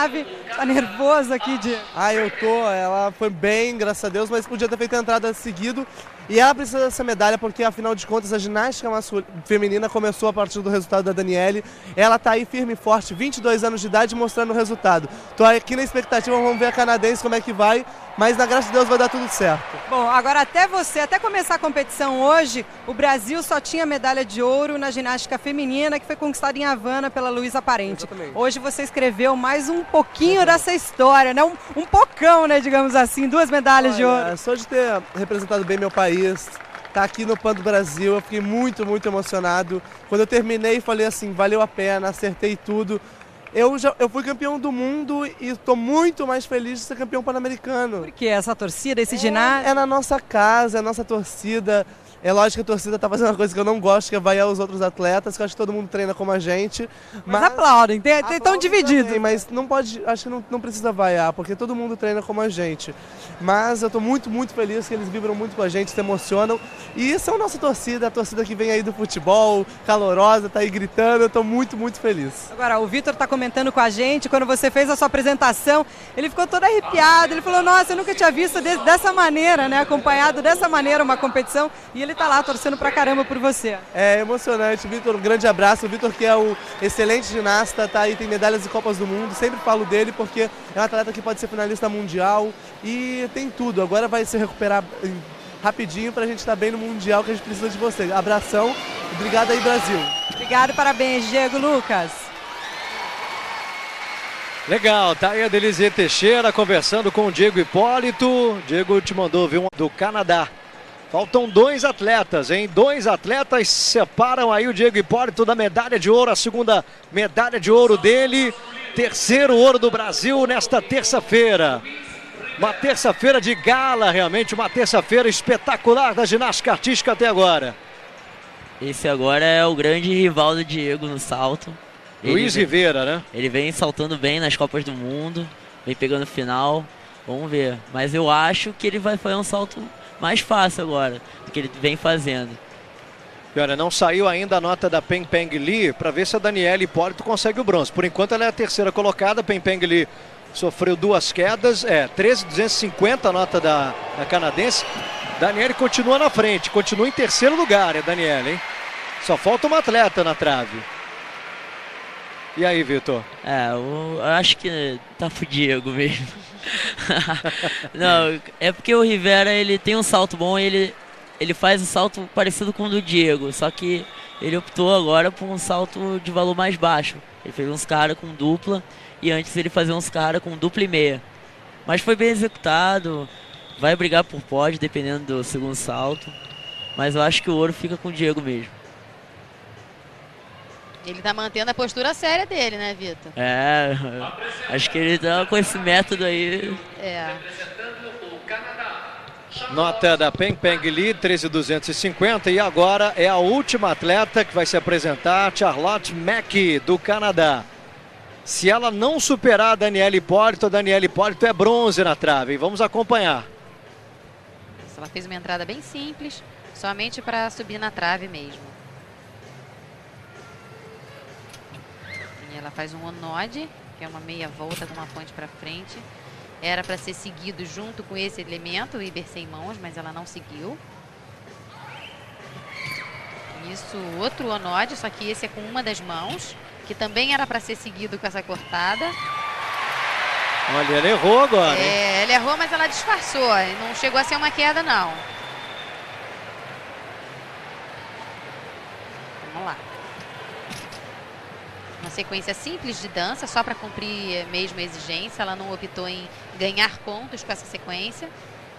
Tá nervoso aqui, Diego? Ah, eu tô. Ela foi bem, graças a Deus, mas podia ter feito a entrada seguido. E ela precisa dessa medalha porque, afinal de contas, a ginástica feminina começou a partir do resultado da Daniele. Ela tá aí firme e forte, vinte e dois anos de idade, mostrando o resultado. Tô aqui na expectativa, vamos ver a canadense como é que vai, mas na graça de Deus vai dar tudo certo. Bom, agora até você, até começar a competição hoje, o Brasil só tinha medalha de ouro na ginástica feminina, que foi conquistada em Havana pela Luísa Parente. Exatamente. Hoje você escreveu mais um pouquinho dessa história, né? Um, um pocão, né, digamos assim, duas medalhas de ouro. Olha, só de ter representado bem meu país, tá aqui no Pan do Brasil, eu fiquei muito, muito emocionado. Quando eu terminei, falei assim, valeu a pena, acertei tudo. Eu, já, eu fui campeão do mundo e estou muito mais feliz de ser campeão pan-americano. Por que essa torcida, esse é, ginásio? É na nossa casa, é a nossa torcida. É lógico que a torcida está fazendo uma coisa que eu não gosto, que é vaiar os outros atletas, que eu acho que todo mundo treina como a gente. Mas, mas aplaudem, estão divididos. Também, mas não pode, acho que não, não precisa vaiar, porque todo mundo treina como a gente. Mas eu estou muito, muito feliz que eles vibram muito com a gente, se emocionam. E isso é a nossa torcida, a torcida que vem aí do futebol, calorosa, está aí gritando, eu estou muito, muito feliz. Agora, o Vitor está comentando com a gente, quando você fez a sua apresentação, ele ficou todo arrepiado, ele falou, nossa, eu nunca tinha visto de, dessa maneira, né, acompanhado dessa maneira uma competição, e ele tá lá torcendo pra caramba por você. É emocionante, Vitor, um grande abraço. O Vitor, que é um excelente ginasta, tá aí, tem medalhas de Copas do Mundo, sempre falo dele porque é um atleta que pode ser finalista mundial e tem tudo. Agora vai se recuperar rapidinho pra gente estar bem no Mundial, que a gente precisa de você. Abração, obrigado aí, Brasil. Obrigado, parabéns, Diego. Lucas. Legal, tá aí a Delize Teixeira conversando com o Diego Hipólito. Diego te mandou ver um do Canadá. Faltam dois atletas, hein? Dois atletas separam aí o Diego Hipólito da medalha de ouro, a segunda medalha de ouro dele. Terceiro ouro do Brasil nesta terça-feira. Uma terça-feira de gala, realmente, uma terça-feira espetacular da ginástica artística até agora. Esse agora é o grande rival do Diego no salto. Luiz Ele Rivera, né? Ele vem saltando bem nas Copas do Mundo, vem pegando final, vamos ver. Mas eu acho que ele vai fazer um salto mais fácil agora, do que ele vem fazendo. E olha, não saiu ainda a nota da Peng Peng Lee para ver se a Daniele Hipólito consegue o bronze. Por enquanto ela é a terceira colocada, Peng Peng Lee sofreu duas quedas, é treze mil duzentos e cinquenta a nota da, da canadense. Daniele continua na frente, continua em terceiro lugar, é Daniele, hein? Só falta uma atleta na trave. E aí, Vitor? É, eu, eu acho que tá pro Diego mesmo. Não, é porque o Rivera, ele tem um salto bom e ele, ele faz um salto parecido com o do Diego, só que ele optou agora por um salto de valor mais baixo. Ele fez uns caras com dupla e antes ele fazia uns caras com dupla e meia. Mas foi bem executado, vai brigar por pódio dependendo do segundo salto, mas eu acho que o ouro fica com o Diego mesmo. Ele tá mantendo a postura séria dele, né, Vitor? É, acho que ele tá com esse método aí. É. Nota da Peng Peng Lee, treze mil duzentos e cinquenta. E agora é a última atleta que vai se apresentar, Charlotte Mackey, do Canadá. Se ela não superar a Daniele Hipólito, a Daniele Hipólito é bronze na trave. Vamos acompanhar. Ela fez uma entrada bem simples, somente para subir na trave mesmo. E ela faz um on-nod, que é uma meia volta com uma ponte para frente. Era para ser seguido junto com esse elemento, o Iber sem mãos, mas ela não seguiu. Isso, outro on-nod, só que esse é com uma das mãos, que também era para ser seguido com essa cortada. Olha, ela errou agora, hein? É, ela errou, mas ela disfarçou. Não chegou a ser uma queda, não. Vamos lá. Uma sequência simples de dança, só para cumprir mesmo a exigência. Ela não optou em ganhar pontos com essa sequência.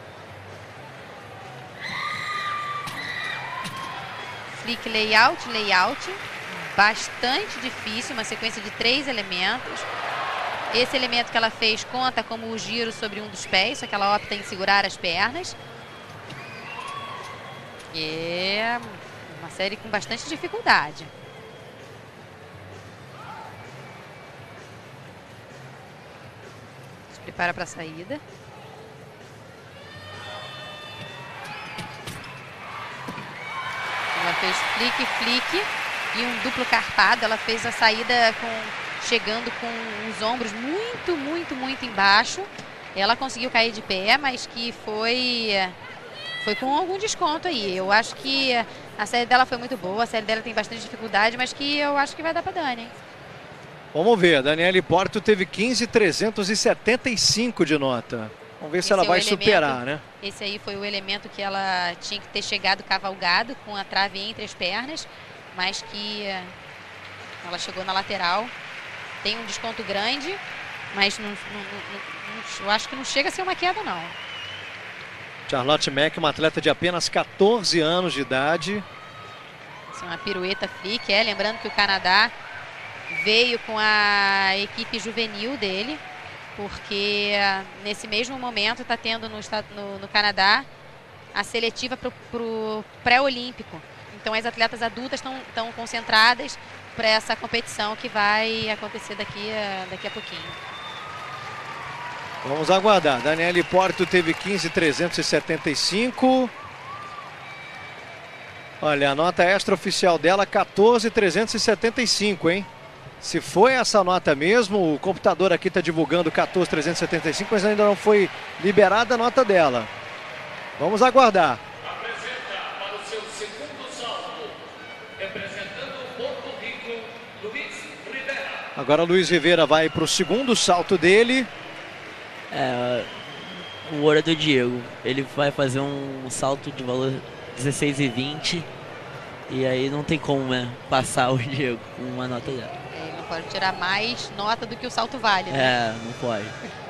Flick layout, layout. Bastante difícil, uma sequência de três elementos. Esse elemento que ela fez conta como o giro sobre um dos pés, só que ela opta em segurar as pernas. É uma série com bastante dificuldade. Se prepara para a saída. Ela fez flick, flick e um duplo carpado. Ela fez a saída com chegando com os ombros muito, muito, muito embaixo. Ela conseguiu cair de pé, mas que foi, foi com algum desconto aí. Eu acho que a série dela foi muito boa, a série dela tem bastante dificuldade, mas que eu acho que vai dar pra Dani, hein? Vamos ver, a Daniele Porto teve quinze mil trezentos e setenta e cinco de nota. Vamos ver Esse se ela é o vai elemento, superar, né? Esse aí foi o elemento que ela tinha que ter chegado cavalgado, com a trave entre as pernas, mas que ela chegou na lateral. Tem um desconto grande, mas não, não, não, não, eu acho que não chega a ser uma queda, não. Charlotte Mack, uma atleta de apenas quatorze anos de idade. Essa é uma pirueta flick, é. Lembrando que o Canadá veio com a equipe juvenil dele, porque nesse mesmo momento está tendo no, no, no Canadá a seletiva para o pré-olímpico. Então as atletas adultas estão concentradas para essa competição que vai acontecer daqui a, daqui a pouquinho. Vamos aguardar. Daniele Porto teve quinze mil trezentos e setenta e cinco. Olha, a nota extraoficial dela, quatorze mil trezentos e setenta e cinco, hein? Se foi essa nota mesmo, o computador aqui está divulgando quatorze mil trezentos e setenta e cinco, mas ainda não foi liberada a nota dela. Vamos aguardar. Apresenta para o seu segundo salto, representando Porto Rico, Luiz Rivera. Agora o Luiz Rivera vai para o segundo salto dele. É, o ouro é do Diego. Ele vai fazer um salto de valor dezesseis e vinte. E aí não tem como, né, passar o Diego com uma nota dela. É, não pode tirar mais nota do que o salto vale, né? É, não pode.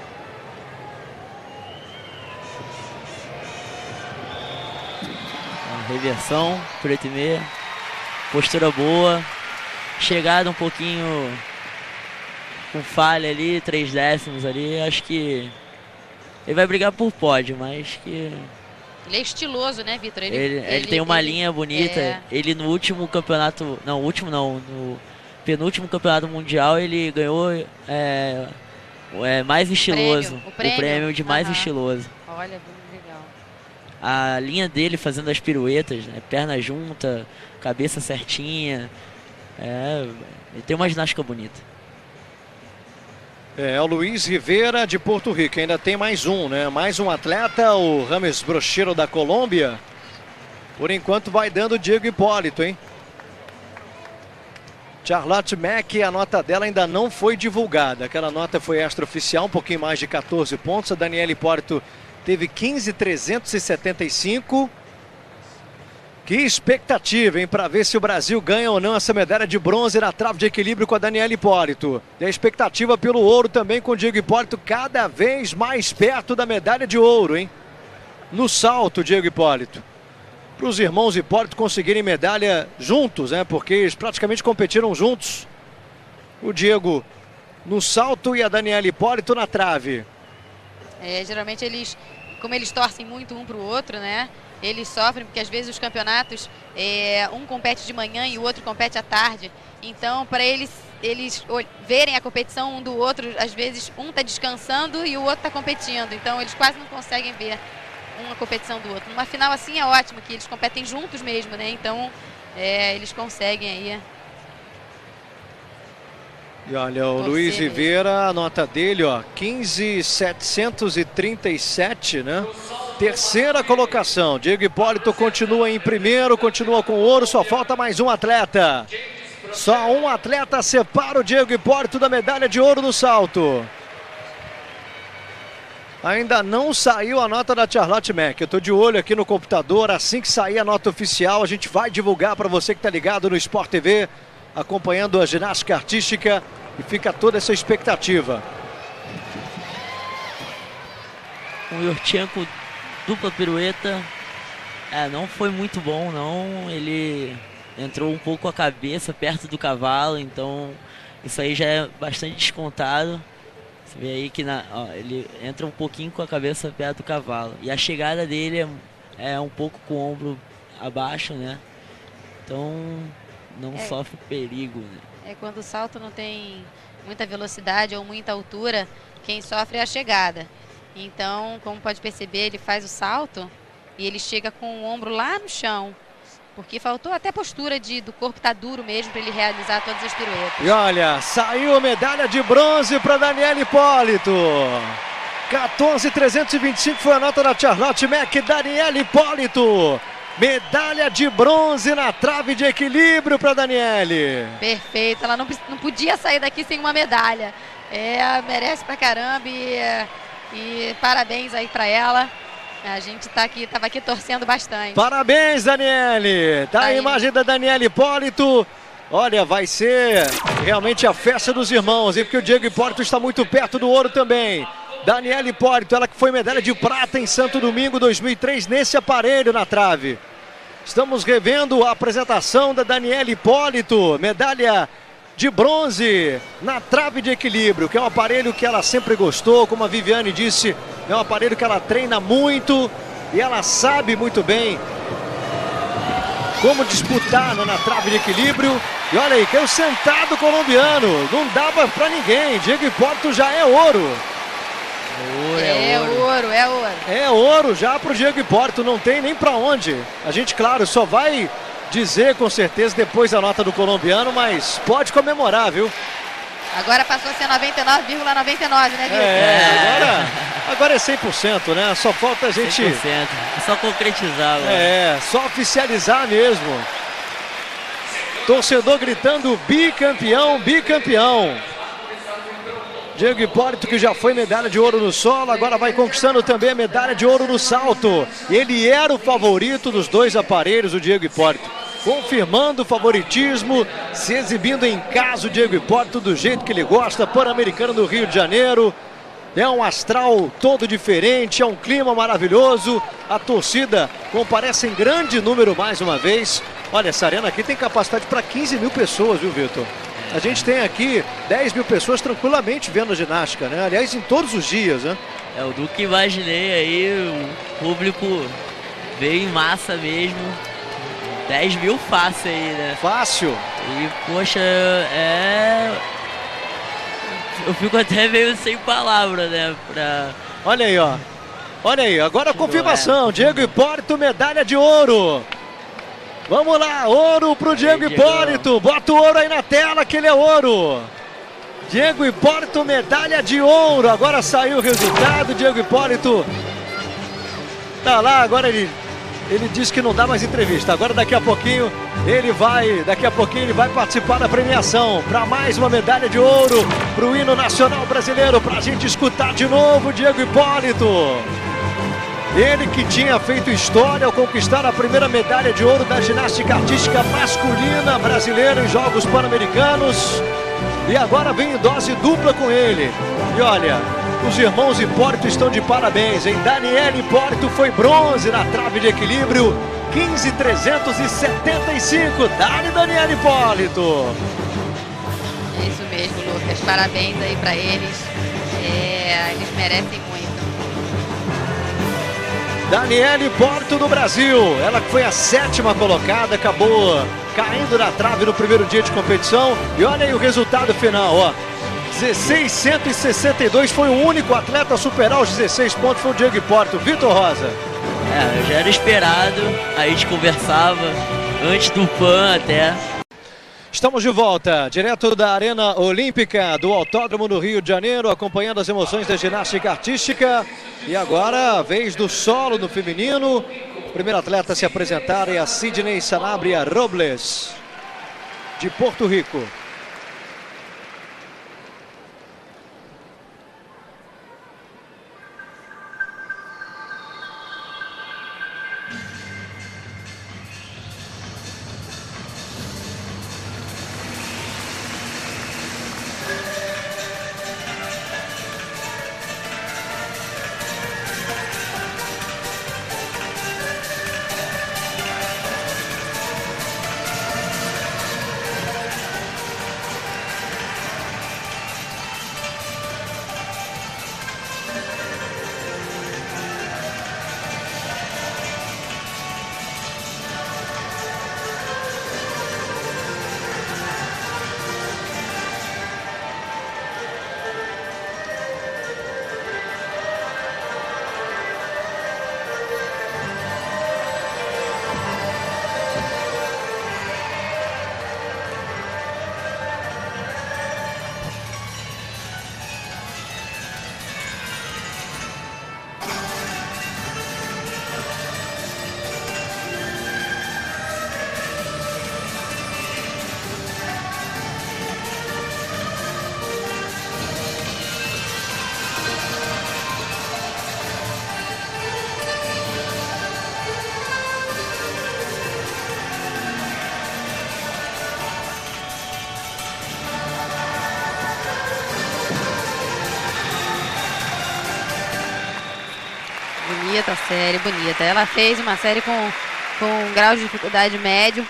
Então, reversão, preto e meia. Postura boa. Chegada um pouquinho com falha ali, três décimos ali. Acho que ele vai brigar por pódio, mas que... Ele é estiloso, né, Vitor? Ele, ele, ele tem uma ele, linha bonita. É... Ele no último campeonato... Não, último não. No penúltimo campeonato mundial ele ganhou é, é, mais estiloso. Prêmio, o, prêmio. o prêmio de mais uhum. estiloso. Olha, legal. A linha dele fazendo as piruetas, né, perna junta, cabeça certinha. É, ele tem uma ginástica bonita. É, o Luiz Rivera de Porto Rico. Ainda tem mais um, né? Mais um atleta, o Rames Brocheiro da Colômbia. Por enquanto vai dando o Diego Hipólito, hein? Charlotte Mack, a nota dela ainda não foi divulgada. Aquela nota foi extraoficial, um pouquinho mais de quatorze pontos. A Daniele Hipólito teve quinze mil trezentos e setenta e cinco. Que expectativa, hein, para ver se o Brasil ganha ou não essa medalha de bronze na trave de equilíbrio com a Daniele Hipólito. E a expectativa pelo ouro também com o Diego Hipólito cada vez mais perto da medalha de ouro, hein? No salto, Diego Hipólito. Para os irmãos Hipólito conseguirem medalha juntos, né? Porque eles praticamente competiram juntos. O Diego no salto e a Daniele Hipólito na trave. É, geralmente eles, como eles torcem muito um para o outro, né? Eles sofrem porque às vezes os campeonatos, é, um compete de manhã e o outro compete à tarde. Então, para eles, eles verem a competição um do outro, às vezes um está descansando e o outro está competindo. Então, eles quase não conseguem ver uma competição do outro. Numa final assim é ótimo, que eles competem juntos mesmo, né? Então, é, eles conseguem aí. E olha, o Luiz Rivera, a nota dele, ó, quinze mil setecentos e trinta e sete, né? Terceira colocação. Diego Hipólito continua em primeiro, continua com ouro, só falta mais um atleta. Só um atleta separa o Diego Hipólito da medalha de ouro no salto. Ainda não saiu a nota da Charlotte Mack. Eu estou de olho aqui no computador. Assim que sair a nota oficial, a gente vai divulgar para você que está ligado no Sport T V, acompanhando a ginástica artística, e fica toda essa expectativa. O Yurchenko, dupla pirueta, é, não foi muito bom, não. Ele entrou um pouco a cabeça perto do cavalo, então isso aí já é bastante descontado. Você vê aí que na, ó, ele entra um pouquinho com a cabeça perto do cavalo. E a chegada dele é, é um pouco com o ombro abaixo, né? Então não é, sofre perigo, né? É quando o salto não tem muita velocidade ou muita altura, quem sofre é a chegada. Então, como pode perceber, ele faz o salto e ele chega com o ombro lá no chão, porque faltou até postura de, do corpo tá duro mesmo para ele realizar todas as piruetas. E olha, saiu a medalha de bronze para Daniela Hipólito. quatorze trezentos e vinte e cinco foi a nota da Charlotte Mack. Daniela Hipólito, medalha de bronze na trave de equilíbrio para Daniele. Perfeito, ela não, não podia sair daqui sem uma medalha. É, merece pra caramba e, e parabéns aí para ela. A gente tá aqui, tava aqui torcendo bastante. Parabéns, Daniele. Tá, tá a imagem da Daniela Hipólito. Olha, vai ser realmente a festa dos irmãos, hein? Porque o Diego Hipólito está muito perto do ouro também. Daniela Hipólito, ela que foi medalha de prata em Santo Domingo dois mil e três nesse aparelho na trave. Estamos revendo a apresentação da Daniela Hipólito, medalha de bronze na trave de equilíbrio, que é um aparelho que ela sempre gostou, como a Viviane disse, é um aparelho que ela treina muito e ela sabe muito bem como disputar, né, na trave de equilíbrio. E olha aí, caiu sentado o colombiano, não dava pra ninguém. Diego Hipólito já é ouro. Ouro, é, é ouro. ouro, é ouro. É ouro já pro Diego Hipólito, não tem nem pra onde. A gente, claro, só vai dizer com certeza depois a nota do colombiano, mas pode comemorar, viu? Agora passou a ser noventa e nove vírgula noventa e nove, né, Vitor? É, agora, agora é cem por cento, né? Só falta a gente... cem por cento, é só concretizar agora. É, só oficializar mesmo. Torcedor gritando bicampeão, bicampeão. Diego Hipólito, que já foi medalha de ouro no solo, agora vai conquistando também a medalha de ouro no salto. Ele era o favorito dos dois aparelhos, o Diego Hipólito. Confirmando o favoritismo, se exibindo em casa o Diego Hipólito do jeito que ele gosta, Pan-Americano do Rio de Janeiro. É um astral todo diferente, é um clima maravilhoso. A torcida comparece em grande número mais uma vez. Olha, essa arena aqui tem capacidade para quinze mil pessoas, viu, Vitor? A gente tem aqui dez mil pessoas tranquilamente vendo a ginástica, né? Aliás, em todos os dias, né? É o do que imaginei aí, o público veio em massa mesmo. dez mil fácil aí, né? Fácil. E, poxa, é... eu fico até meio sem palavras, né? Pra... Olha aí, ó. Olha aí, agora a confirmação. Diego Hipólito, medalha de ouro. Vamos lá, ouro pro Diego Hipólito. Bota o ouro aí na tela que ele é ouro. Diego Hipólito, medalha de ouro. Agora saiu o resultado. Diego Hipólito tá lá, agora ele, ele disse que não dá mais entrevista. Agora daqui a pouquinho ele vai, daqui a pouquinho ele vai participar da premiação para mais uma medalha de ouro pro hino nacional brasileiro, pra gente escutar de novo Diego Hipólito. Ele que tinha feito história ao conquistar a primeira medalha de ouro da ginástica artística masculina brasileira em Jogos Pan-Americanos. E agora vem em dose dupla com ele. E olha, os irmãos Hipólito estão de parabéns, hein? Daniela Hipólito foi bronze na trave de equilíbrio, quinze trezentos e setenta e cinco. Dali, Daniela Hipólito. É isso mesmo, Lucas. Parabéns aí para eles. É, eles merecem muito. Daniela Hipólito do Brasil, ela que foi a sétima colocada, acabou caindo na trave no primeiro dia de competição. E olha aí o resultado final, ó. dezesseis cento e sessenta e dois, foi o único atleta a superar os dezesseis pontos, foi o Diego Hipólito. Vitor Rosa. É, já era esperado, a gente conversava antes do Pan até. Estamos de volta, direto da Arena Olímpica do Autódromo no Rio de Janeiro, acompanhando as emoções da ginástica artística. E agora, a vez do solo no feminino. O primeiro atleta a se apresentar é a Sidney Sanabria Robles, de Porto Rico. Bonita a série, bonita. Ela fez uma série com, com um grau de dificuldade médio.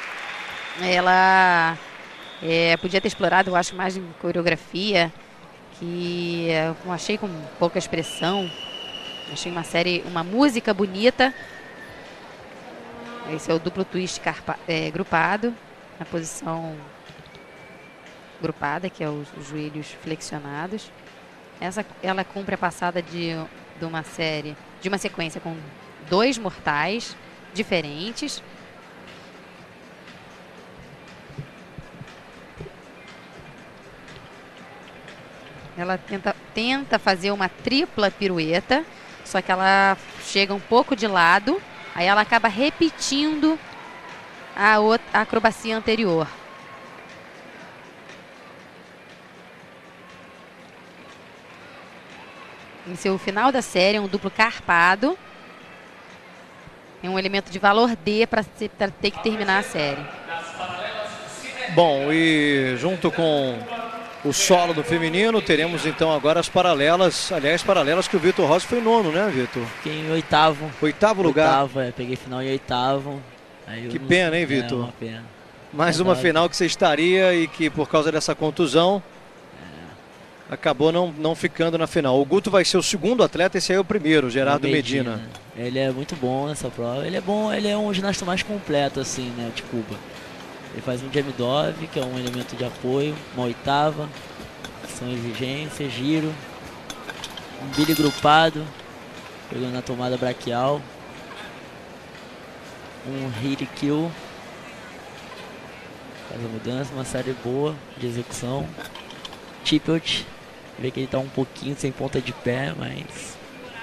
Ela é, podia ter explorado, eu acho, mais em coreografia, que eu achei com pouca expressão. Achei uma série, uma música bonita. Esse é o duplo twist carpa, é, grupado, na posição grupada, que é os, os joelhos flexionados. Essa, ela cumpre a passada de, de uma série, de uma sequência com dois mortais diferentes. Ela tenta, tenta fazer uma tripla pirueta, só que ela chega um pouco de lado, aí ela acaba repetindo a, outra, a acrobacia anterior. Em seu final da série, um duplo carpado. É um elemento de valor D para ter que terminar a série. Bom, e junto com o solo do feminino, teremos então agora as paralelas. Aliás, paralelas que o Vitor Rossi foi nono, né, Vitor? Fiquei em oitavo. Oitavo lugar. Oitavo, é, peguei final em oitavo. Aí que não... pena, hein, é, Vitor? uma pena. Mais uma final que você estaria e que por causa dessa contusão é. acabou não, não ficando na final. O Guto vai ser o segundo atleta, esse aí é o primeiro, Gerardo Medina. Medina. Ele é muito bom nessa prova. Ele é bom, ele é um ginasta mais completo, assim, né, de Cuba. Ele faz um Jamidov, que é um elemento de apoio, uma oitava, são exigências, giro, um billy grupado, pegando na tomada braquial, um hit kill, faz a mudança, uma série boa de execução, tippet, vê que ele tá um pouquinho sem ponta de pé, mas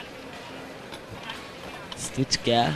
Stuttgart,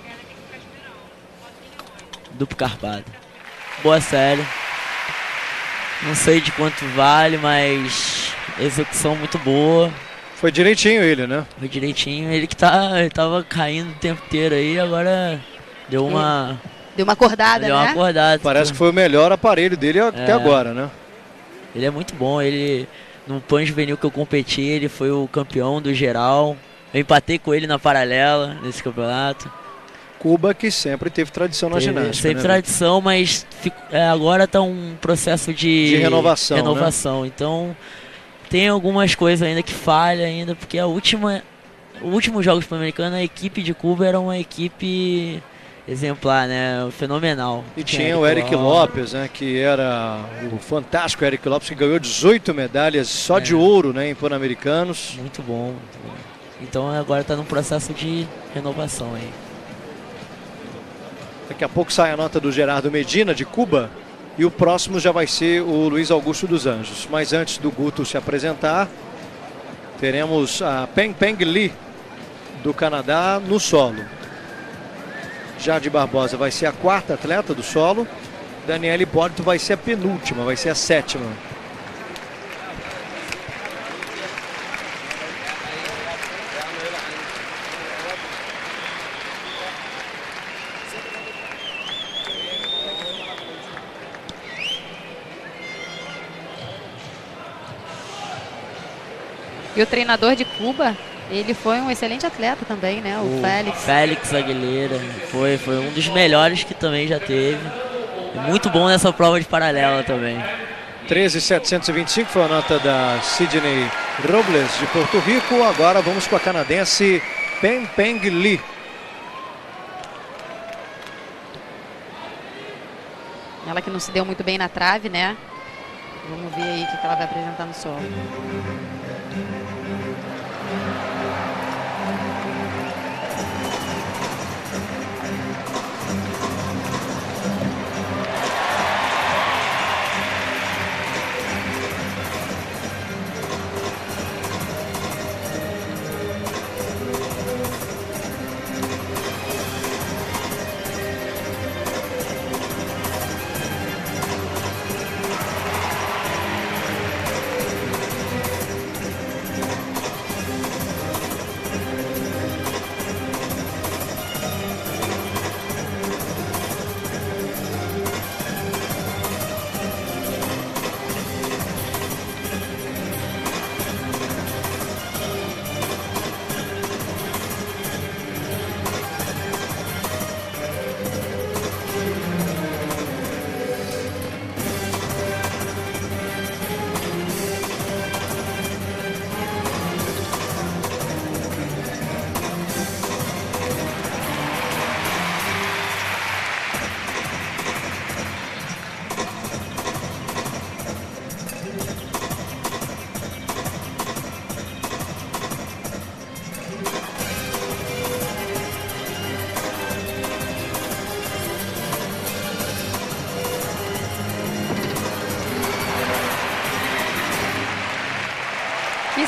duplo carpado. Boa série. Não sei de quanto vale, mas execução muito boa. Foi direitinho ele, né? Foi direitinho. Ele que tá, ele tava caindo o tempo inteiro aí, agora deu uma... Deu uma acordada, deu né? uma acordada. Parece que foi o melhor aparelho dele até é. agora, né? Ele é muito bom. Ele, no Pan Juvenil que eu competi, ele foi o campeão do geral. Eu empatei com ele na paralela nesse campeonato. Cuba que sempre teve tradição na teve, ginástica. Sempre né, tradição, mas fico, é, agora está um processo de, de renovação. renovação. Né? Então tem algumas coisas ainda que falha ainda, porque a última, o último Jogos Pan-Americanos, a equipe de Cuba era uma equipe exemplar, né? Fenomenal. E tinha o Eric Lopes, né? Que era o fantástico Eric Lopes, que ganhou dezoito medalhas só é. de ouro, né? Em Pan-Americanos. Muito bom, muito bom. Então agora está num processo de renovação aí. Daqui a pouco sai a nota do Gerardo Medina, de Cuba, e o próximo já vai ser o Luiz Augusto dos Anjos. Mas antes do Guto se apresentar, teremos a Peng Peng Lee, do Canadá, no solo. Jade Barbosa vai ser a quarta atleta do solo. Daniela Hipólito vai ser a penúltima, vai ser a sétima. E o treinador de Cuba, ele foi um excelente atleta também, né? O, o Félix. Félix Aguilera. Foi, foi um dos melhores que também já teve. Muito bom nessa prova de paralela também. treze mil setecentos e vinte e cinco foi a nota da Sidney Robles, de Porto Rico. Agora vamos com a canadense Peng Peng Lee. Ela que não se deu muito bem na trave, né? Vamos ver aí o que ela vai apresentar no solo.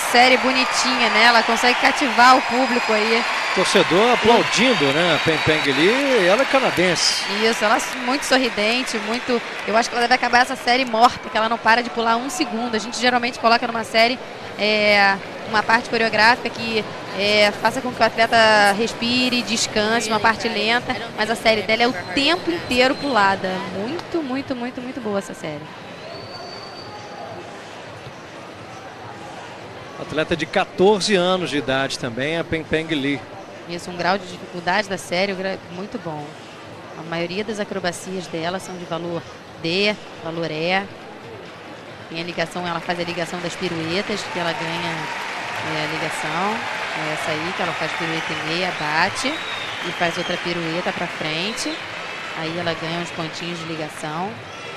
série bonitinha, né? Ela consegue cativar o público aí. Torcedor aplaudindo, né? A Peng Peng Lee, ela é canadense. Isso, ela é muito sorridente, muito... Eu acho que ela deve acabar essa série morta, porque ela não para de pular um segundo. A gente geralmente coloca numa série é, uma parte coreográfica que é, faça com que o atleta respire, descanse, uma parte lenta, mas a série dela é o tempo inteiro pulada. Muito, muito, muito, muito boa essa série. Atleta de quatorze anos de idade também, a Peng Peng Lee. Isso, um grau de dificuldade da série muito bom. A maioria das acrobacias dela são de valor D, valor E. Tem a ligação, ela faz a ligação das piruetas, que ela ganha é, a ligação. É essa aí, que ela faz pirueta e meia, bate e faz outra pirueta para frente. Aí ela ganha uns pontinhos de ligação.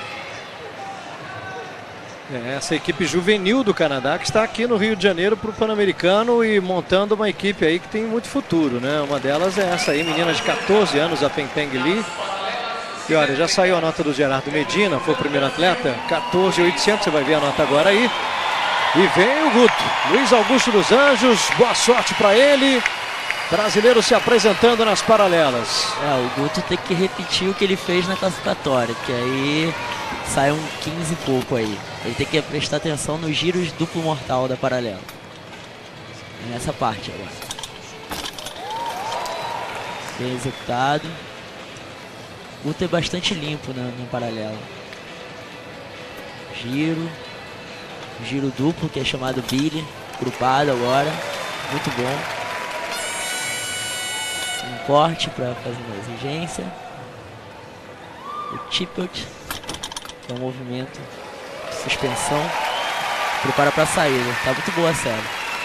É, essa equipe juvenil do Canadá que está aqui no Rio de Janeiro para o Pan-Americano e montando uma equipe aí que tem muito futuro, né? Uma delas é essa aí, menina de quatorze anos, a Peng Peng Lee. E olha, já saiu a nota do Gerardo Medina, foi o primeiro atleta, quatorze mil e oitocentos, você vai ver a nota agora aí. E vem o Guto, Luiz Augusto dos Anjos, boa sorte para ele. Brasileiro se apresentando nas paralelas. É, o Guto tem que repetir o que ele fez na classificatória, que aí sai um quinze e pouco aí. Ele tem que prestar atenção nos giros duplo mortal da paralela. Nessa parte agora. Bem executado. O Guto é bastante limpo no, no paralelo. Giro. Giro duplo, que é chamado Billy. Grupado agora. Muito bom. Um corte para fazer uma exigência. O tippet, que é um movimento de suspensão. Prepara para a saída. Tá muito boa a série.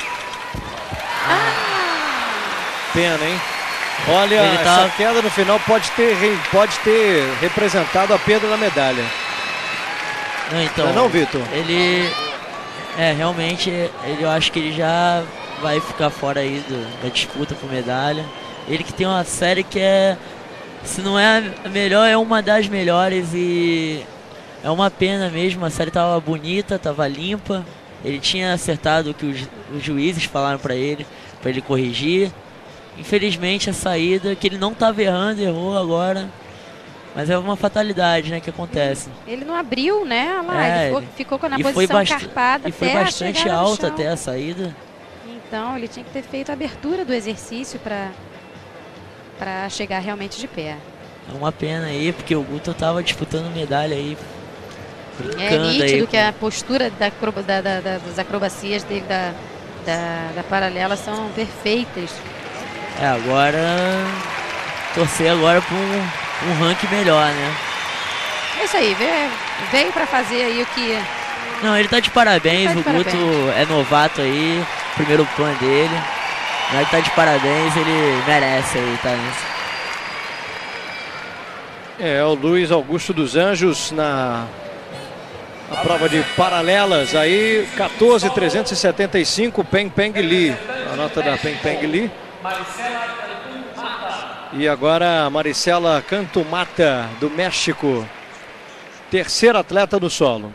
Ah. Pena, hein? Olha, Ele tá... essa queda no final pode ter, pode ter representado a perda da medalha. Não, então, não, não, Vitor? Ele... É, realmente, ele, eu acho que ele já vai ficar fora aí do, da disputa por medalha. Ele que tem uma série que é, se não é a melhor, é uma das melhores e é uma pena mesmo. A série tava bonita, tava limpa. Ele tinha acertado o que os, os juízes falaram para ele, para ele corrigir. Infelizmente a saída, que ele não tava errando, errou agora. Mas é uma fatalidade, né, que acontece. Ele não abriu, né? Lá, é, ele ficou, ficou na e posição carpada e foi até bastante alta até a saída. Então ele tinha que ter feito a abertura do exercício para para chegar realmente de pé. É uma pena aí, porque o Guto tava disputando medalha aí. É nítido aí, que a postura da, da, da, das acrobacias dele da, da, da paralela são perfeitas. É, agora torcer agora para um, um ranking melhor, né? É isso aí, veio, veio para fazer aí o que... Não, ele tá de parabéns, tá de o parabéns. Guto é novato aí, primeiro pan dele. Ele tá de parabéns, ele merece aí, tá nisso. É, o Luiz Augusto dos Anjos na a prova de paralelas aí, quatorze mil trezentos e setenta e cinco, Peng Peng Lee. A nota da Peng Peng Lee. E agora a Maricela Cantumata, do México. Terceira atleta do solo.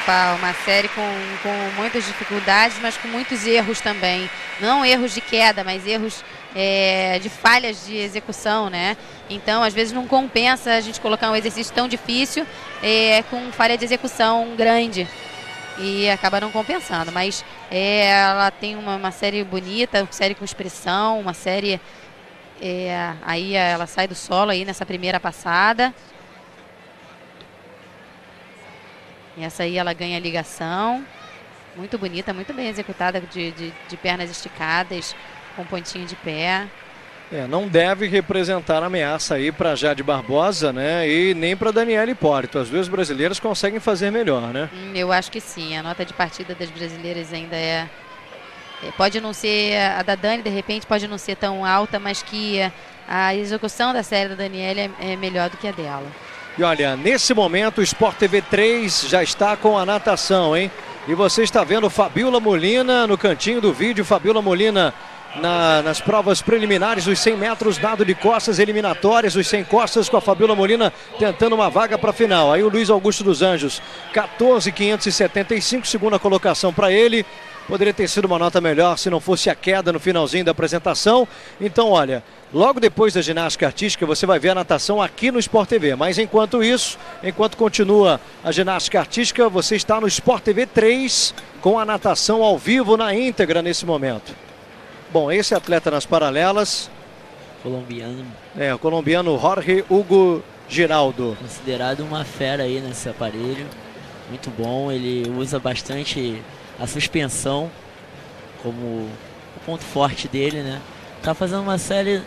Rafa, uma série com, com muitas dificuldades, mas com muitos erros também. Não erros de queda, mas erros é, de falhas de execução, né? Então, às vezes não compensa a gente colocar um exercício tão difícil é, com falha de execução grande. E acaba não compensando. Mas é, ela tem uma, uma série bonita, uma série com expressão, uma série... É, aí ela sai do solo aí nessa primeira passada. E essa aí ela ganha a ligação. Muito bonita, muito bem executada, de, de, de pernas esticadas, com pontinho de pé. É, não deve representar ameaça aí para Jade Barbosa, né? E nem para Daniela Hipólito. As duas brasileiras conseguem fazer melhor, né? Hum, eu acho que sim. A nota de partida das brasileiras ainda é... é pode não ser... A da Dani, de repente, pode não ser tão alta, mas que a execução da série da Daniela é, é melhor do que a dela. E olha, nesse momento o Sport T V três já está com a natação, hein? E você está vendo Fabiola Molina no cantinho do vídeo. Fabiola Molina na, nas provas preliminares, os cem metros, nado de costas, eliminatórias, os cem costas, com a Fabiola Molina tentando uma vaga para a final. Aí o Luiz Augusto dos Anjos, quatorze mil quinhentos e setenta e cinco, segunda colocação para ele. Poderia ter sido uma nota melhor se não fosse a queda no finalzinho da apresentação. Então, olha, logo depois da ginástica artística, você vai ver a natação aqui no Sport T V. Mas enquanto isso, enquanto continua a ginástica artística, você está no Sport T V três com a natação ao vivo na íntegra nesse momento. Bom, esse atleta nas paralelas. Colombiano. É, o colombiano Jorge Hugo Giraldo. Considerado uma fera aí nesse aparelho. Muito bom, ele usa bastante a suspensão como o ponto forte dele, né? Tá fazendo uma série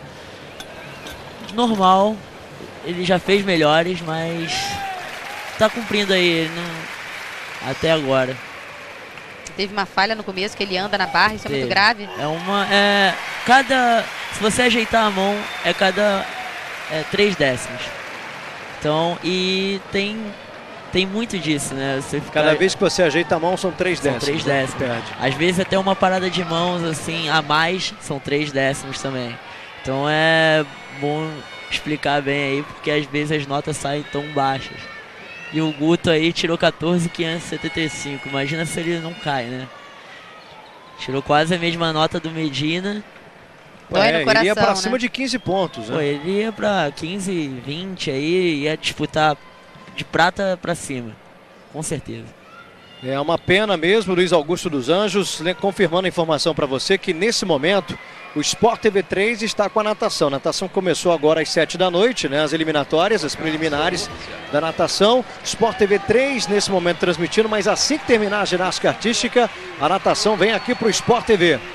normal, ele já fez melhores, mas tá cumprindo aí não... até agora. Teve uma falha no começo, que ele anda na barra, isso é muito grave. É uma, é, cada, se você ajeitar a mão, é cada é, três décimos. Então, e tem Tem muito disso, né? Você ficar... Cada vez que você ajeita a mão são três são décimos. três décimos. Perde. Às vezes até uma parada de mãos assim a mais são três décimos também. Então é bom explicar bem aí, porque às vezes as notas saem tão baixas. E o Guto aí tirou quatorze mil quinhentos e setenta e cinco. Imagina se ele não cai, né? Tirou quase a mesma nota do Medina. Dói é, no coração, ele ia pra né? cima de quinze pontos, né? Pô, ele ia pra quinze, vinte aí, ia disputar de prata pra cima, com certeza. É uma pena mesmo, Luiz Augusto dos Anjos, confirmando a informação para você que nesse momento o Sport T V três está com a natação. A natação começou agora às sete da noite, né? As eliminatórias, as preliminares da natação. Sport T V três nesse momento transmitindo, mas assim que terminar a ginástica artística, a natação vem aqui para o Sport T V.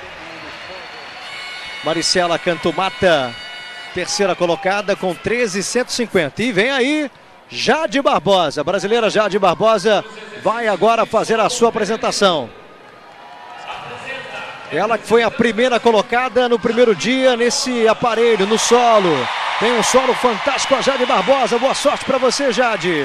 Maricela Cantumata, terceira colocada com treze mil cento e cinquenta. E vem aí Jade Barbosa, a brasileira Jade Barbosa vai agora fazer a sua apresentação. Ela que foi a primeira colocada no primeiro dia nesse aparelho, no solo. Tem um solo fantástico a Jade Barbosa. Boa sorte para você, Jade.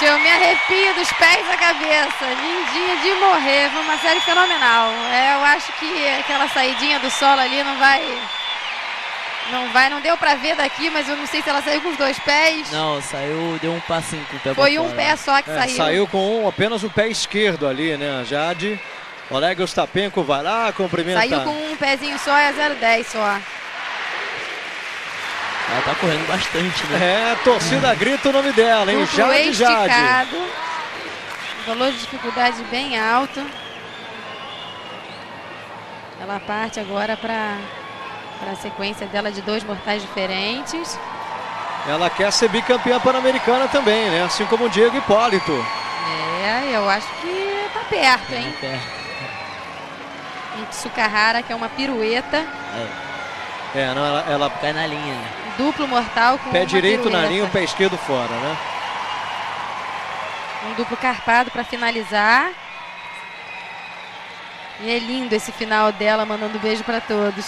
eu me arrepio dos pés à cabeça. Lindinha de morrer, foi uma série fenomenal. É, eu acho que aquela saidinha do solo ali não vai... Não vai, não deu pra ver daqui, mas eu não sei se ela saiu com os dois pés. Não, saiu, deu um passinho com o pé. Foi um pé só que é, saiu. Saiu com um, apenas o pé esquerdo ali, né, Jade? Oleg Ostapenko vai lá, cumprimenta. Saiu com um pezinho só, é zero dez só. Ela tá correndo bastante, né? É, a torcida grita o nome dela, hein? Duplo Jade, Jade. esticado. Valor de dificuldade bem alto. Ela parte agora para a sequência dela de dois mortais diferentes. Ela quer ser bicampeã pan-americana também, né? Assim como o Diego Hipólito. É, eu acho que tá perto, hein? Tá perto. Tsukahara, que é uma pirueta. É, É, não, ela, ela cai na linha. Duplo mortal com pé uma direito pirueta. na linha, o pé esquerdo fora, né? Um duplo carpado para finalizar. E é lindo esse final dela, mandando beijo para todos.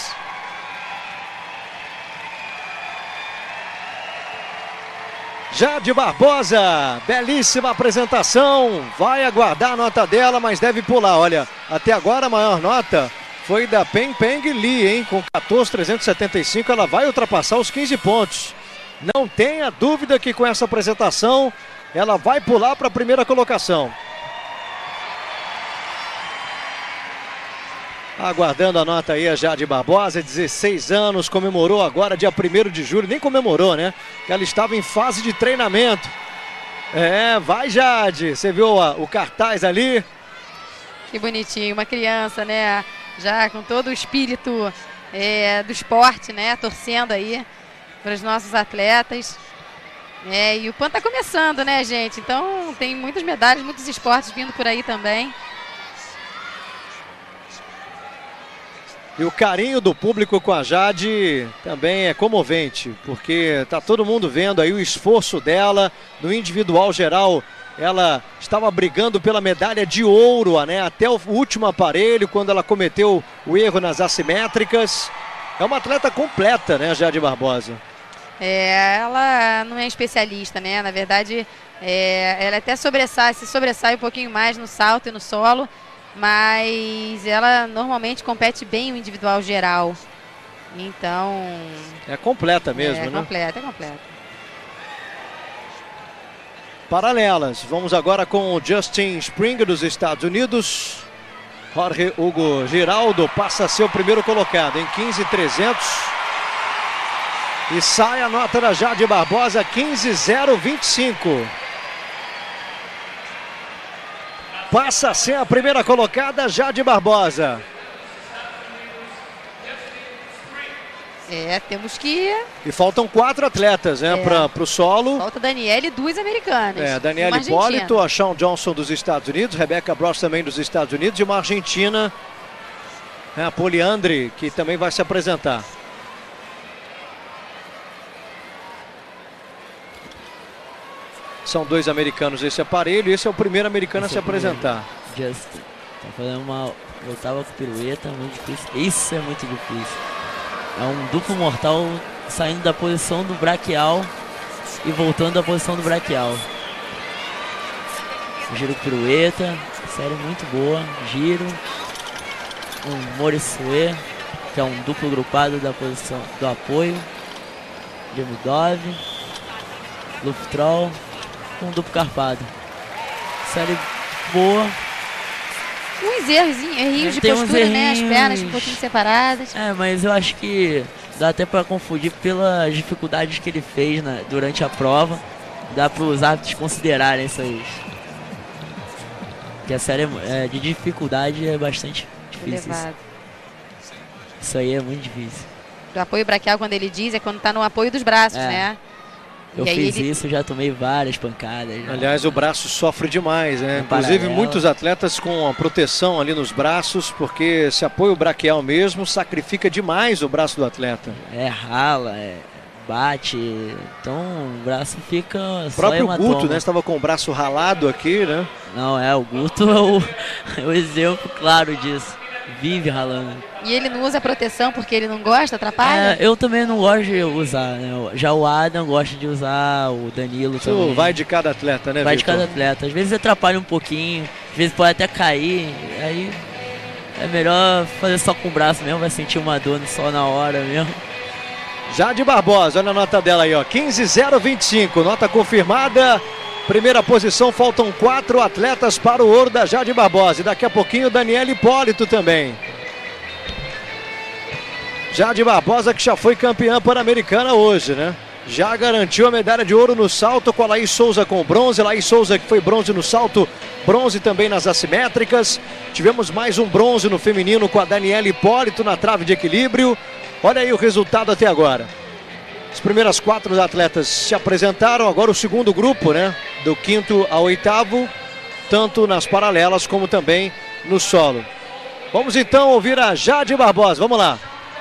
Jade Barbosa, belíssima apresentação, vai aguardar a nota dela, mas deve pular. Olha, até agora a maior nota foi da Peng Peng Lee, hein? Com quatorze mil trezentos e setenta e cinco, ela vai ultrapassar os quinze pontos. Não tenha dúvida que com essa apresentação, ela vai pular para a primeira colocação. Aguardando a nota aí a Jade Barbosa, dezesseis anos, comemorou agora dia primeiro de julho, nem comemorou, né? Que ela estava em fase de treinamento. É, vai Jade, você viu a, o cartaz ali? Que bonitinho, uma criança, né? Já com todo o espírito é, do esporte, né? Torcendo aí para os nossos atletas. É, e o Pan tá começando, né, gente? Então tem muitas medalhas, muitos esportes vindo por aí também. E o carinho do público com a Jade também é comovente, porque tá todo mundo vendo aí o esforço dela no individual geral. Ela estava brigando pela medalha de ouro, né, até o último aparelho, quando ela cometeu o erro nas assimétricas. É uma atleta completa, né, Jade Barbosa? É, ela não é especialista, né? Na verdade, é, ela até sobressai, se sobressai um pouquinho mais no salto e no solo. Mas ela normalmente compete bem o individual geral. Então... É completa mesmo, é, né? É completa, é completa. Paralelas. Vamos agora com o Justin Springer dos Estados Unidos. Jorge Hugo Giraldo passa a ser o primeiro colocado em quinze mil e trezentos. E sai a nota da Jade Barbosa, quinze mil e vinte e cinco. Passa a ser a primeira colocada, Jade Barbosa. É, temos que... E faltam quatro atletas, né, é. para o solo. Falta Daniela e duas americanas. É, Daniela Hipólito, a Shawn Johnson dos Estados Unidos, Rebecca Bross também dos Estados Unidos e uma argentina, né, a Poliandre, que também vai se apresentar. São dois americanos esse aparelho, e esse é o primeiro americano esse a se apresentar. Justin, tá fazendo uma... Eu tava com pirueta, muito difícil. Isso é muito difícil. É um duplo mortal saindo da posição do braquial e voltando da posição do braquial. Giro com pirueta, série muito boa. Giro. Um Morissuê, que é um duplo grupado da posição do apoio. Demidov. Luftroll. Um duplo carpado. Série boa. Uns erros, errinhos de postura, né? As pernas um pouquinho separadas. É, mas eu acho que dá até para confundir pelas dificuldades que ele fez na, durante a prova. Dá para os árbitros considerarem isso aí. Que a série é, de dificuldade é bastante difícil. Isso. isso aí é muito difícil. Do apoio braquial, quando ele diz, é quando tá no apoio dos braços, é. né? Eu e fiz ele... isso, já tomei várias pancadas. Já. Aliás, o braço sofre demais, né? Em Inclusive, paralelo. Muitos atletas com a proteção ali nos braços, porque se apoia o braquial mesmo, sacrifica demais o braço do atleta. É, rala, é, bate, então o braço fica o só próprio hematoma. Guto, né? Estava com o braço ralado aqui, né? Não, é, o Guto é o, é o exemplo claro disso. vive ralando. E ele não usa proteção porque ele não gosta, atrapalha? É, eu também não gosto de usar, né? Já o Adam gosta de usar, o Danilo Isso também. vai de cada atleta, né, Vai de Vitor? cada atleta. Às vezes atrapalha um pouquinho, às vezes pode até cair. Aí é melhor fazer só com o braço mesmo, vai sentir uma dor só na hora mesmo. Jade Barbosa, olha a nota dela aí, ó. quinze zero vinte e cinco, nota confirmada. Primeira posição, faltam quatro atletas para o ouro da Jade Barbosa. E daqui a pouquinho, Daniela Hipólito também. Jade Barbosa, que já foi campeã pan-americana hoje, né? Já garantiu a medalha de ouro no salto com a Laís Souza com bronze. Laís Souza que foi bronze no salto, bronze também nas assimétricas. Tivemos mais um bronze no feminino com a Daniela Hipólito na trave de equilíbrio. Olha aí o resultado até agora. As primeiras quatro atletas se apresentaram, agora o segundo grupo, né? Do quinto ao oitavo, tanto nas paralelas como também no solo. Vamos então ouvir a Jade Barbosa, vamos lá.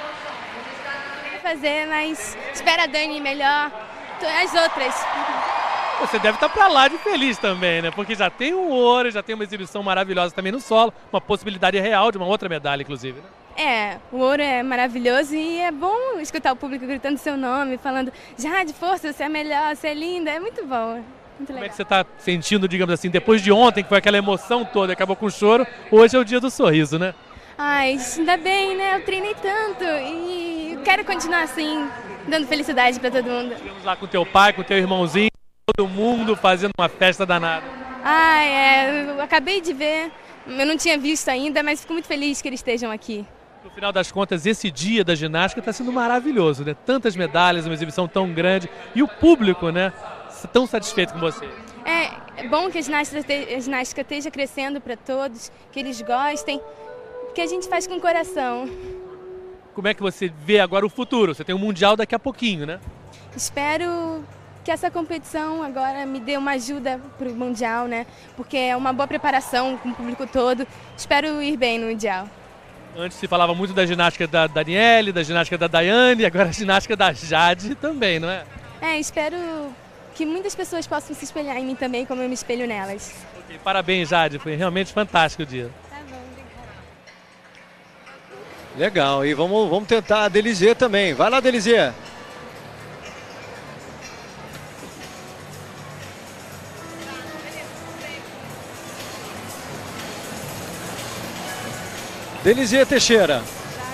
Fazer, mas espera a Dani melhor, as outras. Você deve estar pra lá de feliz também, né? Porque já tem um ouro, já tem uma exibição maravilhosa também no solo, uma possibilidade real de uma outra medalha, inclusive, né? É, o ouro é maravilhoso e é bom escutar o público gritando seu nome, falando Jade, força, você é melhor, você é linda, é muito bom, muito Como legal. é que você está sentindo, digamos assim, depois de ontem, que foi aquela emoção toda, acabou com o choro, hoje é o dia do sorriso, né? Ai, ainda bem, né? Eu treinei tanto e quero continuar assim, dando felicidade pra todo mundo. Chegamos lá com teu pai, com teu irmãozinho, todo mundo fazendo uma festa danada. Ai, é, eu acabei de ver, eu não tinha visto ainda, mas fico muito feliz que eles estejam aqui. No final das contas, esse dia da ginástica está sendo maravilhoso, né? Tantas medalhas, uma exibição tão grande e o público, né? Tão satisfeito com você. É, é bom que a ginástica, te, a ginástica esteja crescendo para todos, que eles gostem, que a gente faz com o coração. Como é que você vê agora o futuro? Você tem um Mundial daqui a pouquinho, né? Espero que essa competição agora me dê uma ajuda para o Mundial, né? Porque é uma boa preparação com o público todo. Espero ir bem no Mundial. Antes se falava muito da ginástica da Daniele, da ginástica da Daiane, agora a ginástica da Jade também, não é? É, espero que muitas pessoas possam se espelhar em mim também, como eu me espelho nelas. Okay, parabéns, Jade, foi realmente fantástico o dia. Tá bom, obrigada. Legal, e vamos, vamos tentar a Delizê também. Vai lá, Delizê. Delizê Teixeira.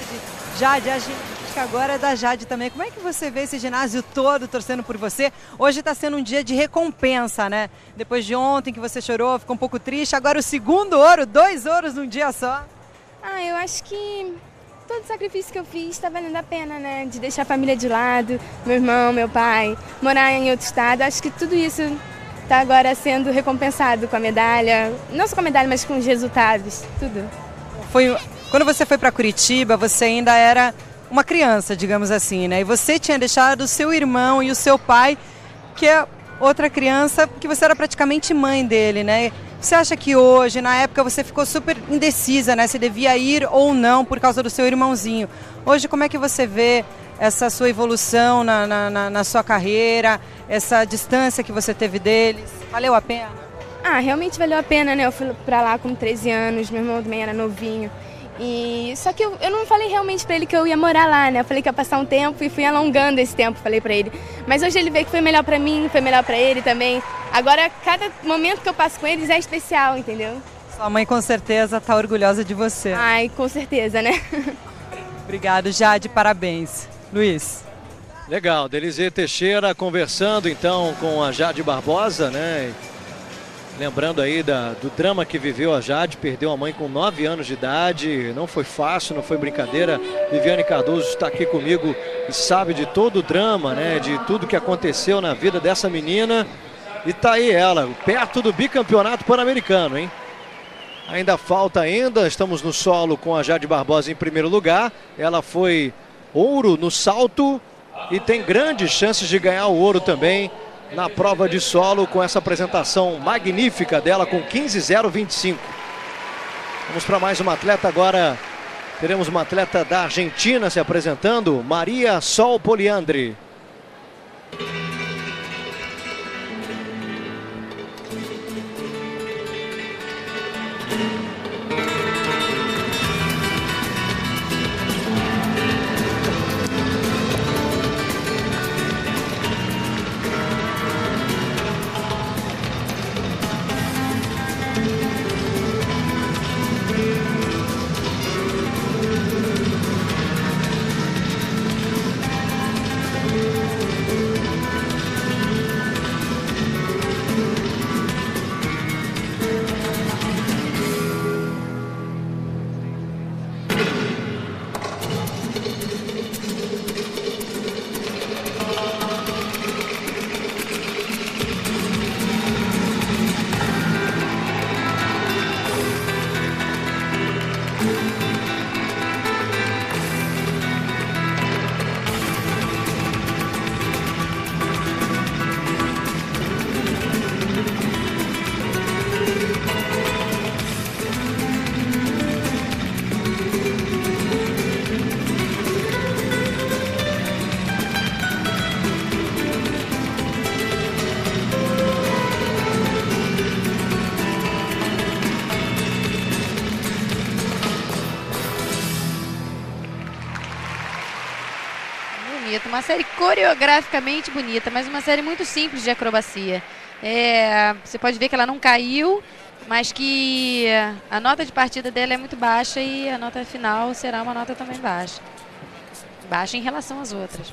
Jade, Jade, a ginástica agora é da Jade também. Como é que você vê esse ginásio todo torcendo por você? Hoje está sendo um dia de recompensa, né? Depois de ontem que você chorou, ficou um pouco triste. Agora o segundo ouro, dois ouros num dia só. Ah, eu acho que todo o sacrifício que eu fiz está valendo a pena, né? De deixar a família de lado, meu irmão, meu pai, morar em outro estado. Acho que tudo isso está agora sendo recompensado com a medalha. Não só com a medalha, mas com os resultados, tudo. Foi... Quando você foi para Curitiba, você ainda era uma criança, digamos assim, né? E você tinha deixado o seu irmão e o seu pai, que é outra criança, que você era praticamente mãe dele, né? Você acha que hoje, na época, você ficou super indecisa, né? Se devia ir ou não por causa do seu irmãozinho. Hoje, como é que você vê essa sua evolução na, na, na, na sua carreira, essa distância que você teve deles? Valeu a pena? Ah, realmente valeu a pena, né? Eu fui para lá com treze anos, meu irmão também era novinho. E só que eu, eu não falei realmente pra ele que eu ia morar lá, né? Eu falei que ia passar um tempo e fui alongando esse tempo, falei pra ele. Mas hoje ele vê que foi melhor pra mim, foi melhor pra ele também. Agora, cada momento que eu passo com eles é especial, entendeu? Sua mãe com certeza tá orgulhosa de você. Ai, com certeza, né? Obrigado, Jade, parabéns. Luiz. Legal, Delizê Teixeira conversando então com a Jade Barbosa, né? Lembrando aí da, do drama que viveu a Jade, perdeu a mãe com nove anos de idade, não foi fácil, não foi brincadeira. Viviane Cardoso está aqui comigo e sabe de todo o drama, né, de tudo que aconteceu na vida dessa menina. E tá aí ela, perto do bicampeonato pan-americano, hein? Ainda falta ainda, estamos no solo com a Jade Barbosa em primeiro lugar. Ela foi ouro no salto e tem grandes chances de ganhar o ouro também na prova de solo, com essa apresentação magnífica dela com quinze zero vinte e cinco. Vamos para mais uma atleta agora. Teremos uma atleta da Argentina se apresentando, Maria Sol Poliandri. bonita, uma série coreograficamente bonita, mas uma série muito simples de acrobacia. É, você pode ver que ela não caiu, mas que a nota de partida dela é muito baixa e a nota final será uma nota também baixa. Baixa em relação às outras.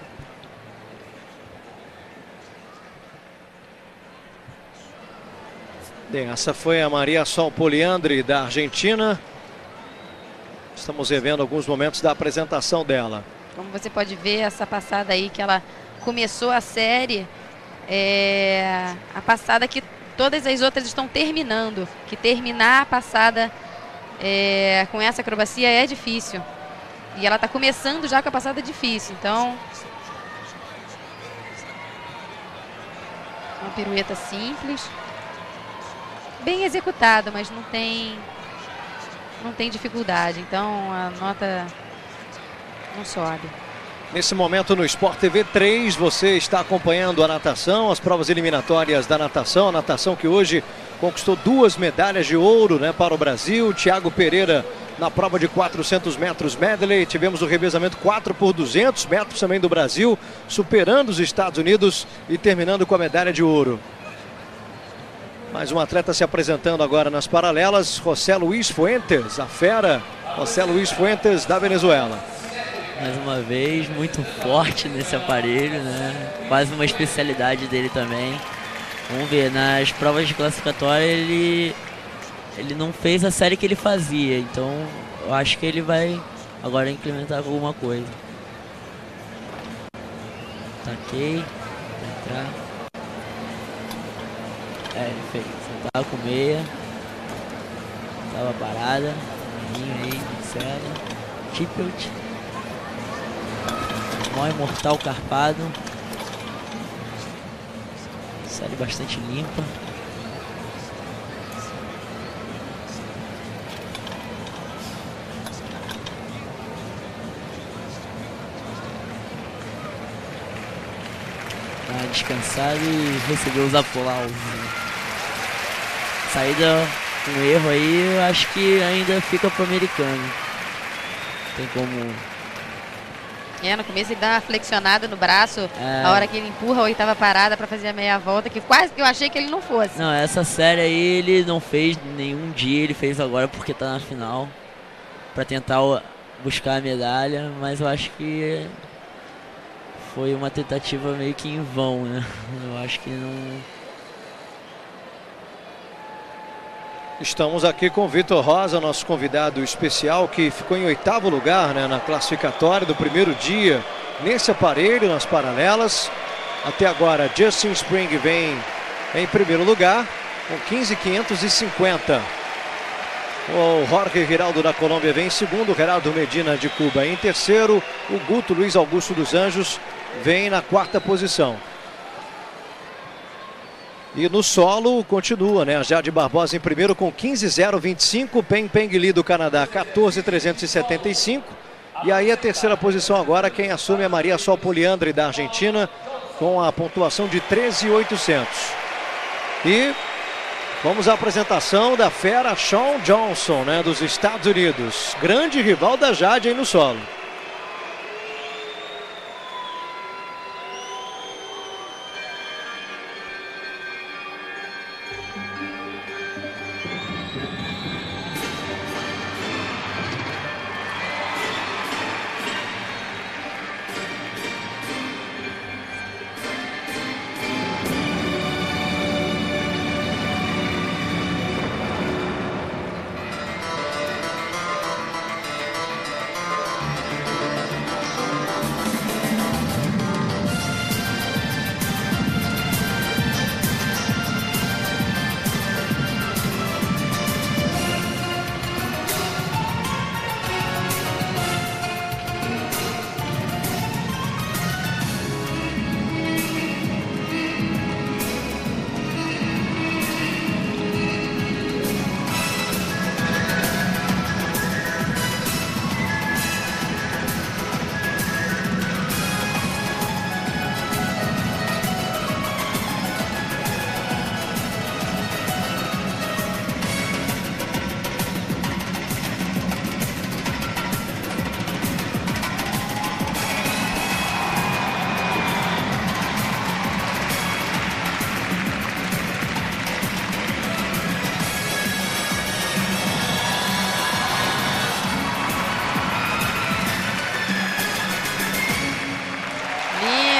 Bem, essa foi a Maria Sol Poliandri, da Argentina. Estamos revendo alguns momentos da apresentação dela. Como você pode ver, essa passada aí que ela começou a série, é a passada que todas as outras estão terminando. Que terminar a passada é, com essa acrobacia é difícil. E ela está começando já com a passada difícil. Então, uma pirueta simples. Bem executada, mas não tem, não tem dificuldade. Então, a nota não sobe. Nesse momento no Sport T V três, você está acompanhando a natação, as provas eliminatórias da natação. A natação que hoje conquistou duas medalhas de ouro, né, para o Brasil. Thiago Pereira na prova de quatrocentos metros medley. Tivemos o revezamento quatro por duzentos metros também do Brasil, superando os Estados Unidos e terminando com a medalha de ouro. Mais um atleta se apresentando agora nas paralelas, José Luiz Fuentes, a fera, José Luiz Fuentes da Venezuela. Mais uma vez, muito forte nesse aparelho, né? Quase uma especialidade dele também. Vamos ver, nas provas de classificatória ele, ele não fez a série que ele fazia, então eu acho que ele vai agora implementar alguma coisa. Taquei, vai entrar. É, ele fez. Você tava com meia. Tava parada. Aí, Marcela. Tippelt. Mó imortal carpado. Série bastante limpa. Tá descansado e recebeu os aplausos. Saída com erro aí, eu acho que ainda fica pro americano. Tem como... É, no começo ele dá uma flexionada no braço, É. a hora que ele empurra a oitava parada para fazer a meia volta, que quase que eu achei que ele não fosse. Não, essa série aí ele não fez nenhum dia, ele fez agora porque tá na final. Pra tentar o- buscar a medalha, mas eu acho que foi uma tentativa meio que em vão, né? Eu acho que não... Estamos aqui com o Vitor Rosa, nosso convidado especial, que ficou em oitavo lugar, né, na classificatória do primeiro dia nesse aparelho, nas paralelas. Até agora, Justin Spring vem em primeiro lugar com quinze mil quinhentos e cinquenta. O Jorge Giraldo da Colômbia vem em segundo, Gerardo Medina de Cuba em terceiro. O Guto Luiz Augusto dos Anjos vem na quarta posição. E no solo continua, né? A Jade Barbosa em primeiro com quinze mil e vinte e cinco. Peng Peng Lee do Canadá, quatorze mil trezentos e setenta e cinco. E aí a terceira posição agora, quem assume é a Maria Sol Poliandri da Argentina, com a pontuação de treze mil e oitocentos. E vamos à apresentação da fera Shawn Johnson, né? Dos Estados Unidos. Grande rival da Jade aí no solo.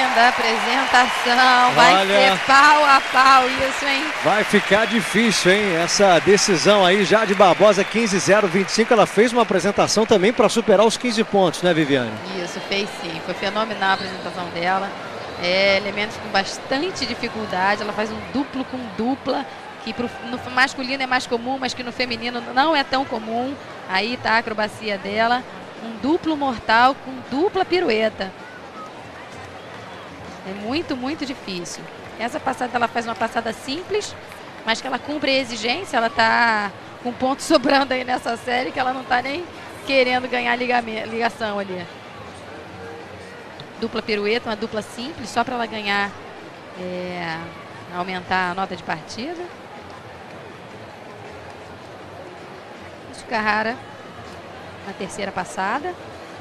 da apresentação. Vai Olha, ser pau a pau isso, hein? vai ficar difícil, hein? Essa decisão aí, Jade Barbosa, quinze a zero, vinte e cinco. Ela fez uma apresentação também para superar os quinze pontos, né, Viviane? Isso, fez sim. Foi fenomenal a apresentação dela. É, elementos com bastante dificuldade. Ela faz um duplo com dupla, que pro, no masculino é mais comum, mas que no feminino não é tão comum. Aí tá a acrobacia dela. Um duplo mortal com dupla pirueta. É muito, muito difícil. Essa passada ela faz uma passada simples, mas que ela cumpre a exigência. Ela tá com ponto sobrando aí nessa série, que ela não tá nem querendo ganhar ligamento, ligação ali. Dupla pirueta, uma dupla simples, só para ela ganhar, é, aumentar a nota de partida. Carrara na terceira passada.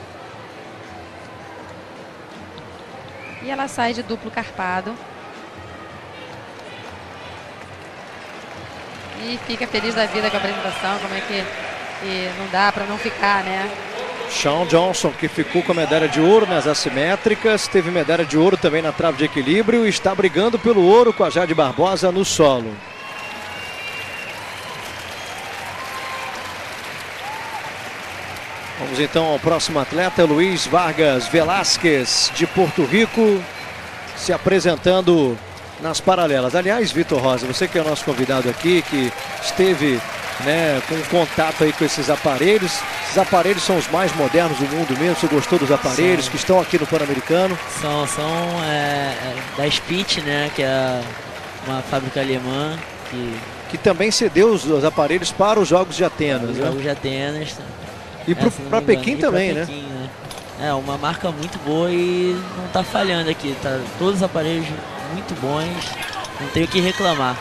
E ela sai de duplo carpado. E fica feliz da vida com a apresentação. Como é que, que não dá para não ficar, né? Shawn Johnson, que ficou com a medalha de ouro nas assimétricas, teve medalha de ouro também na trave de equilíbrio e está brigando pelo ouro com a Jade Barbosa no solo. Vamos então ao próximo atleta, Luiz Vargas Velasquez, de Porto Rico, se apresentando nas paralelas. Aliás, Vitor Rosa, você que é o nosso convidado aqui, que esteve, né, com contato aí com esses aparelhos. Esses aparelhos são os mais modernos do mundo mesmo. Você gostou dos aparelhos são, que estão aqui no Pan-Americano? São, são é, da Spitz, né, que é uma fábrica alemã que, que também cedeu os, os aparelhos para os Jogos de Atenas. Os né? Jogos de Atenas. E para Pequim também, né? Pequim, né? É uma marca muito boa e não está falhando aqui. Tá todos os aparelhos muito bons, não tenho o que reclamar.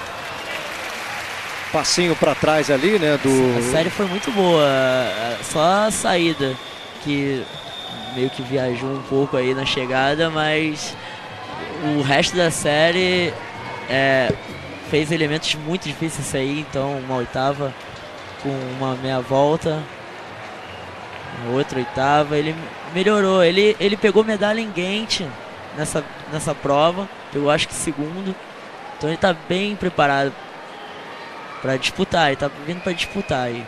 Passinho para trás ali, né? Do... A série foi muito boa, só a saída que meio que viajou um pouco aí na chegada, mas o resto da série é, fez elementos muito difíceis de sair, então uma oitava com uma meia volta, outra oitava, ele melhorou, ele, ele pegou medalha em Ghent nessa, nessa prova, pegou acho que segundo, então ele está bem preparado para disputar, ele tá vindo para disputar aí.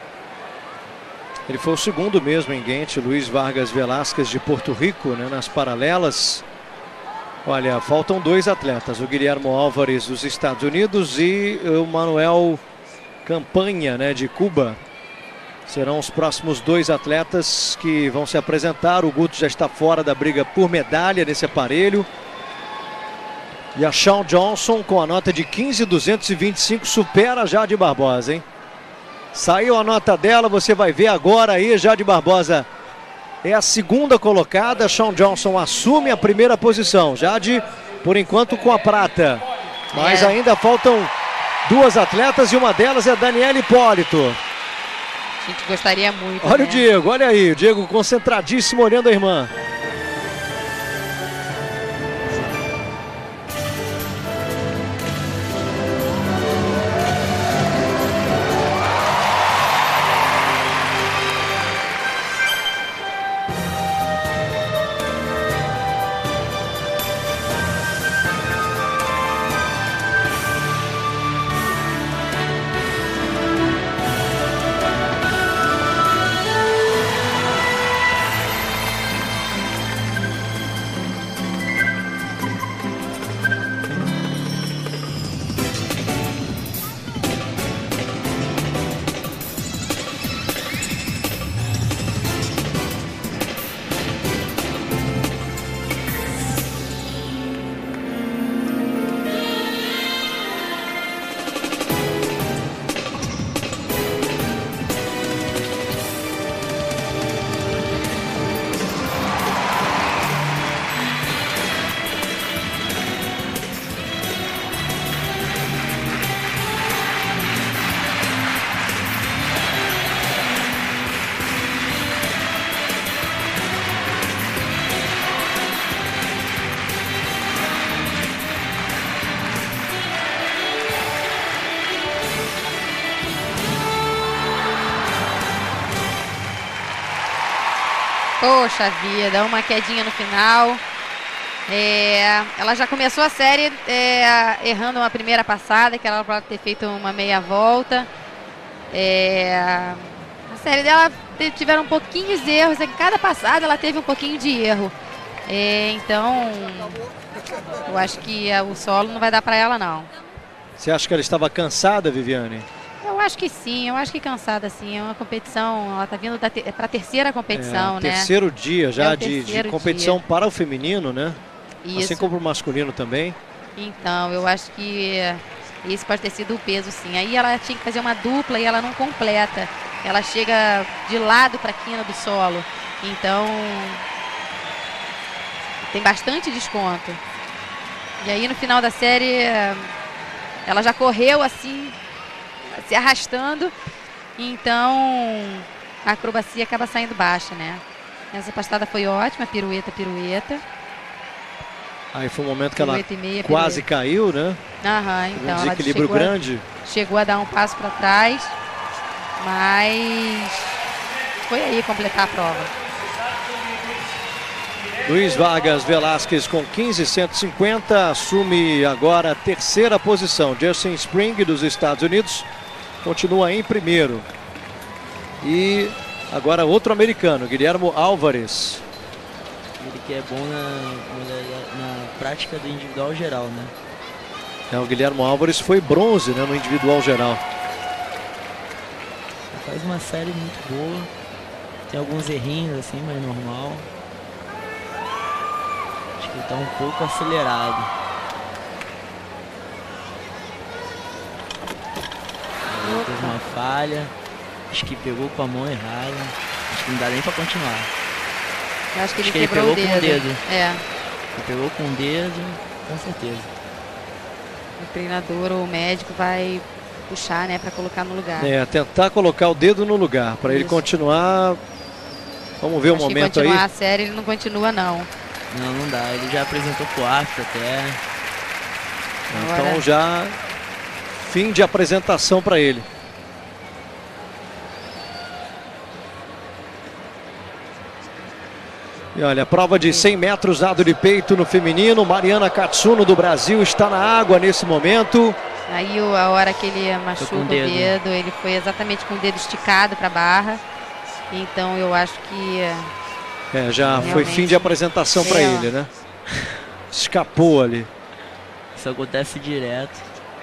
Ele foi o segundo mesmo em Ghent, Luiz Vargas Velasquez de Porto Rico, né, nas paralelas. Olha, faltam dois atletas, o Guilhermo Álvares dos Estados Unidos e o Manuel Campanha, né, de Cuba. Serão os próximos dois atletas que vão se apresentar. O Guto já está fora da briga por medalha nesse aparelho. E a Shawn Johnson, com a nota de quinze mil duzentos e vinte e cinco, supera a Jade Barbosa, hein? Saiu a nota dela, você vai ver agora aí. Jade Barbosa é a segunda colocada. Shawn Johnson assume a primeira posição. Jade, por enquanto, com a prata. Mas é. ainda faltam duas atletas e uma delas é a Daniela Hipólito. A gente gostaria muito. Olha, né? O Diego, olha aí. O Diego concentradíssimo olhando a irmã. Poxa vida, uma quedinha no final. É, ela já começou a série é, errando uma primeira passada, que ela pode ter feito uma meia volta. É, a série dela tiveram um pouquinho de erros, em cada passada ela teve um pouquinho de erro. É, então, eu acho que o solo não vai dar para ela, não. Você acha que ela estava cansada, Viviane? Eu acho que sim, eu acho que cansada sim. É uma competição, ela está vindo para a terceira competição, é, né? Terceiro dia já é de, terceiro de competição dia. para o feminino, né? Isso. Assim como o masculino também. Então, eu acho que esse pode ter sido o peso, sim. Aí ela tinha que fazer uma dupla e ela não completa. Ela chega de lado para a quina do solo. Então, tem bastante desconto. E aí no final da série, ela já correu assim, se arrastando. Então, a acrobacia acaba saindo baixa, né? Essa passada foi ótima, pirueta, pirueta. Aí foi um momento que ela meia, quase pirueta. caiu, né? Aham, então. Um desequilíbrio chegou grande. A, chegou a dar um passo para trás, mas foi aí completar a prova. Luiz Vargas Velasquez com quinze cento e cinquenta assume agora a terceira posição. Justin Spring dos Estados Unidos continua em primeiro. E agora outro americano, Guilhermo Álvares. Ele que é bom na, na prática do individual geral, né? É, o Guilhermo Álvares foi bronze, né, no individual geral. Faz uma série muito boa. Tem alguns errinhos assim, mas normal. Acho que ele tá um pouco acelerado. Aí teve uma falha. Acho que pegou com a mão errada. Acho que não dá nem pra continuar. Eu acho que ele acho que quebrou ele pegou o dedo. com o dedo. É. Ele pegou com o dedo, com certeza. O treinador ou o médico vai puxar, né, para colocar no lugar. É, tentar colocar o dedo no lugar, para ele continuar. Vamos ver o um momento que continuar aí. a série, ele não continua, não. Não, não dá. Ele já apresentou pro árbitro até. Então Agora... já fim de apresentação para ele. E olha, prova de cem metros nado de peito no feminino. Mariana Katsuno do Brasil está na água nesse momento. Aí a hora que ele machuca o dedo. dedo, ele foi exatamente com o dedo esticado para a barra. Então eu acho que... É, já realmente... foi fim de apresentação para é. ele, né? Escapou ali. Isso acontece direto.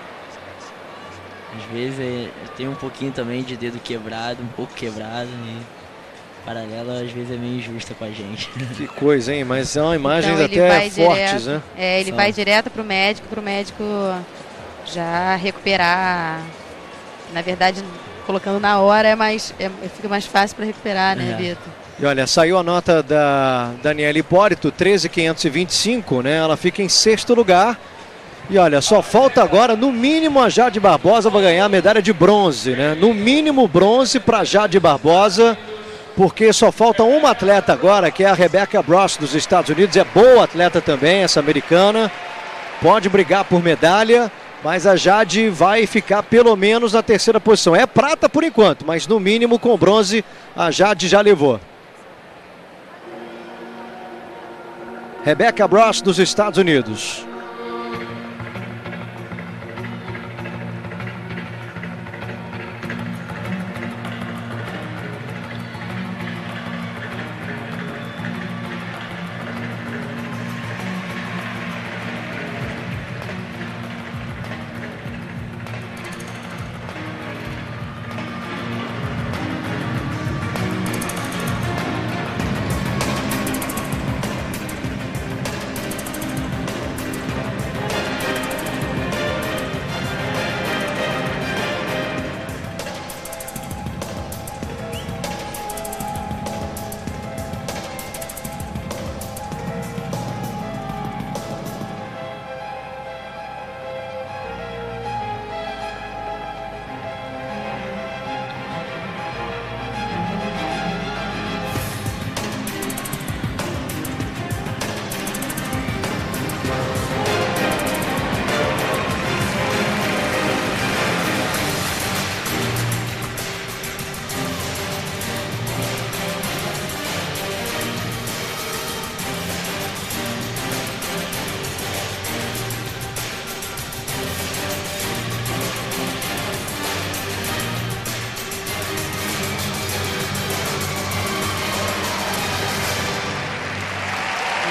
Às vezes é, tem um pouquinho também de dedo quebrado, um pouco quebrado. E paralela às vezes é meio injusta com a gente. Que coisa, hein? Mas são imagens então, até fortes, direto, né? É, ele São. vai direto para o médico, para o médico já recuperar. Na verdade, colocando na hora é mais, é, fica mais fácil para recuperar, né, É. Vitor? E olha, saiu a nota da Daniela Hipólito, treze mil quinhentos e vinte e cinco, né? Ela fica em sexto lugar. E olha, só falta agora, no mínimo, a Jade Barbosa vai ganhar a medalha de bronze, né? No mínimo, bronze para Jade Barbosa, porque só falta uma atleta agora, que é a Rebecca Bross dos Estados Unidos. É boa atleta também, essa americana. Pode brigar por medalha, mas a Jade vai ficar pelo menos na terceira posição. É prata por enquanto, mas no mínimo com bronze a Jade já levou. Rebecca Bross dos Estados Unidos.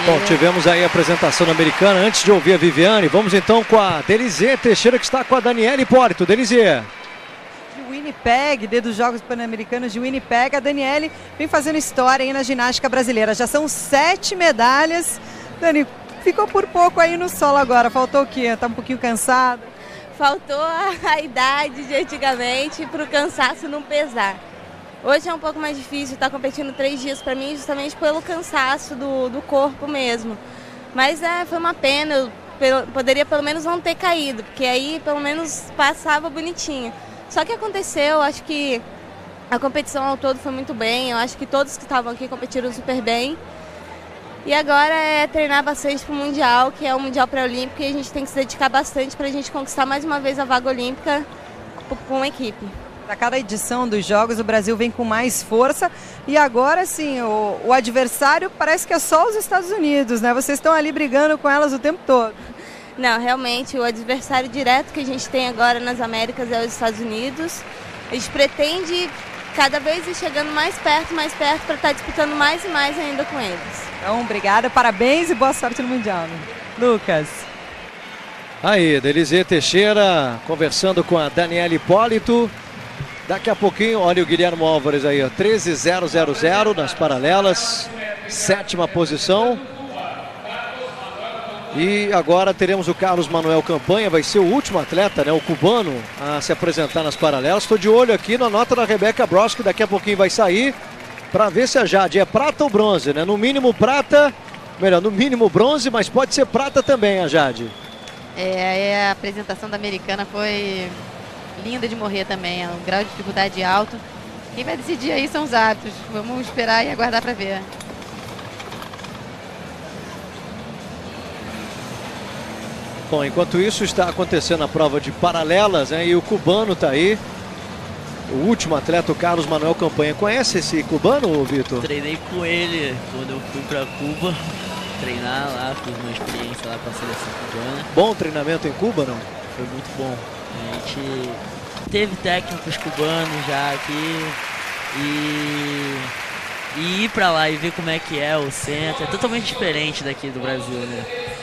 Bom, tivemos aí a apresentação americana. Antes de ouvir a Viviane, vamos então com a Delizê Teixeira, que está com a Daniela Hipólito. Delizê. De Winnipeg, D dos Jogos Pan-Americanos de Winnipeg, a Daniele vem fazendo história aí na ginástica brasileira. Já são sete medalhas. Dani, ficou por pouco aí no solo agora. Faltou o quê? Tá um pouquinho cansada? Faltou a, a idade de antigamente para o cansaço não pesar. Hoje é um pouco mais difícil estar competindo três dias para mim, justamente pelo cansaço do, do corpo mesmo. Mas é, foi uma pena, eu pelo, poderia pelo menos não ter caído, porque aí pelo menos passava bonitinho. Só que aconteceu, acho que a competição ao todo foi muito bem, eu acho que todos que estavam aqui competiram super bem. E agora é treinar bastante para o Mundial, que é o Mundial Pré-Olímpico, e a gente tem que se dedicar bastante para a gente conquistar mais uma vez a vaga olímpica com a equipe. A cada edição dos Jogos o Brasil vem com mais força e agora sim, o, o adversário parece que é só os Estados Unidos, né? Vocês estão ali brigando com elas o tempo todo. Não, realmente o adversário direto que a gente tem agora nas Américas é os Estados Unidos. A gente pretende cada vez ir chegando mais perto, mais perto para estar disputando mais e mais ainda com eles. Então, obrigada, parabéns e boa sorte no Mundial, né? Lucas. Aí, Delizê Teixeira conversando com a Daniela Hipólito. Daqui a pouquinho, olha o Guilherme Álvares aí, ó, treze mil nas paralelas, sétima posição. E agora teremos o Carlos Manuel Campanha, vai ser o último atleta, né, o cubano, a se apresentar nas paralelas. Estou de olho aqui na nota da Rebeca Bross, que daqui a pouquinho vai sair, para ver se a Jade é prata ou bronze, né? No mínimo prata, melhor, no mínimo bronze, mas pode ser prata também a Jade. É, a apresentação da americana foi linda de morrer também, é um grau de dificuldade alto. Quem vai decidir aí são os árbitros. Vamos esperar e aguardar para ver. Bom, enquanto isso está acontecendo a prova de paralelas, né, e o cubano está aí. O último atleta, o Carlos Manuel Campanha. Conhece esse cubano, Vitor? Treinei com ele quando eu fui para Cuba treinar lá, fiz uma experiência lá com a seleção cubana. Bom treinamento em Cuba, não? Foi muito bom. A gente teve técnicos cubanos já aqui e, e ir para lá e ver como é que é o centro é totalmente diferente daqui do Brasil, né?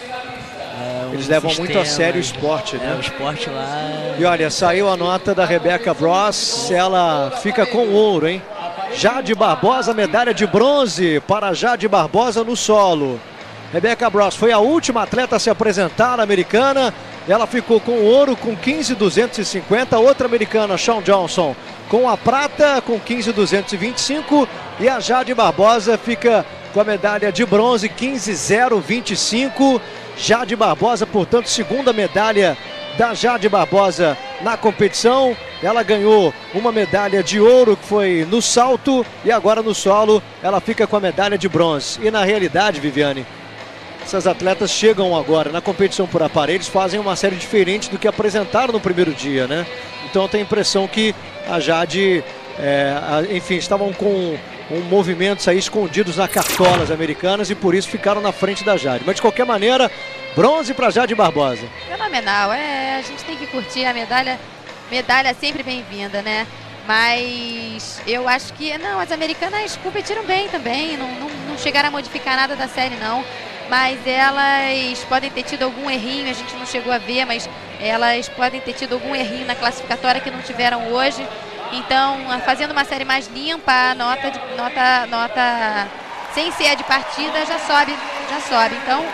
É um Eles levam sistema, muito a sério o esporte, né? É, o esporte lá... E olha, saiu a nota da Rebeca Bross, ela fica com ouro, hein? Jade Barbosa, medalha de bronze para Jade Barbosa no solo. Rebeca Bross foi a última atleta a se apresentar na americana. Ela ficou com ouro com quinze mil duzentos e cinquenta. Outra americana, Shawn Johnson, com a prata com quinze mil duzentos e vinte e cinco. E a Jade Barbosa fica com a medalha de bronze, quinze mil e vinte e cinco. Jade Barbosa, portanto, segunda medalha da Jade Barbosa na competição. Ela ganhou uma medalha de ouro que foi no salto e agora no solo ela fica com a medalha de bronze. E na realidade, Viviane, essas atletas chegam agora na competição por aparelhos, fazem uma série diferente do que apresentaram no primeiro dia, né? Então eu tenho a impressão que a Jade, é, a, enfim, estavam com um movimentos aí escondidos na cartolas americanas e por isso ficaram na frente da Jade. Mas de qualquer maneira, bronze para Jade Barbosa. Fenomenal, é, a gente tem que curtir a medalha, medalha sempre bem-vinda, né? Mas eu acho que, não, as americanas competiram bem também, não, não, não chegaram a modificar nada da série não. Mas elas podem ter tido algum errinho, a gente não chegou a ver, mas elas podem ter tido algum errinho na classificatória que não tiveram hoje. Então, fazendo uma série mais limpa, a nota, de, nota, nota sem ser a de partida já sobe, já sobe. Então,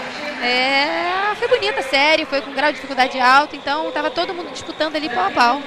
é, foi bonita a série, foi com grau de dificuldade alto, então estava todo mundo disputando ali pau a pau.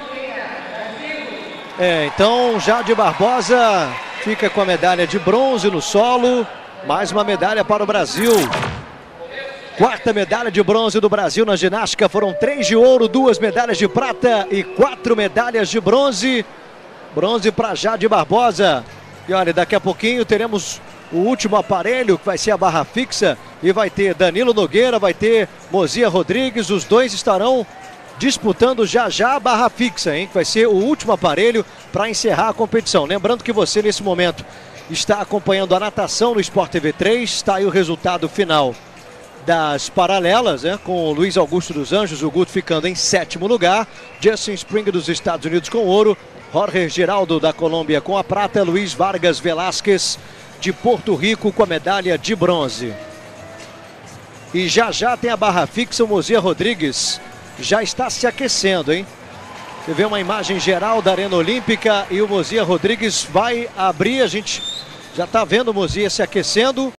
É, então Jade Barbosa fica com a medalha de bronze no solo. Mais uma medalha para o Brasil. Quarta medalha de bronze do Brasil na ginástica. Foram três de ouro, duas medalhas de prata e quatro medalhas de bronze. Bronze para Jade Barbosa. E olha, daqui a pouquinho teremos o último aparelho, que vai ser a barra fixa. E vai ter Danilo Nogueira, vai ter Mozia Rodrigues. Os dois estarão disputando já já a barra fixa, hein? Que vai ser o último aparelho para encerrar a competição. Lembrando que você, nesse momento, está acompanhando a natação no Sport T V três. Está aí o resultado final das paralelas, né? Com o Luiz Augusto dos Anjos, o Guto ficando em sétimo lugar. Justin Spring dos Estados Unidos com ouro. Jorge Geraldo da Colômbia com a prata. Luiz Vargas Velasquez de Porto Rico com a medalha de bronze. E já já tem a barra fixa, o Mozia Rodrigues já está se aquecendo, hein? Você vê uma imagem geral da Arena Olímpica e o Mozia Rodrigues vai abrir, a gente já está vendo o Mozia se aquecendo.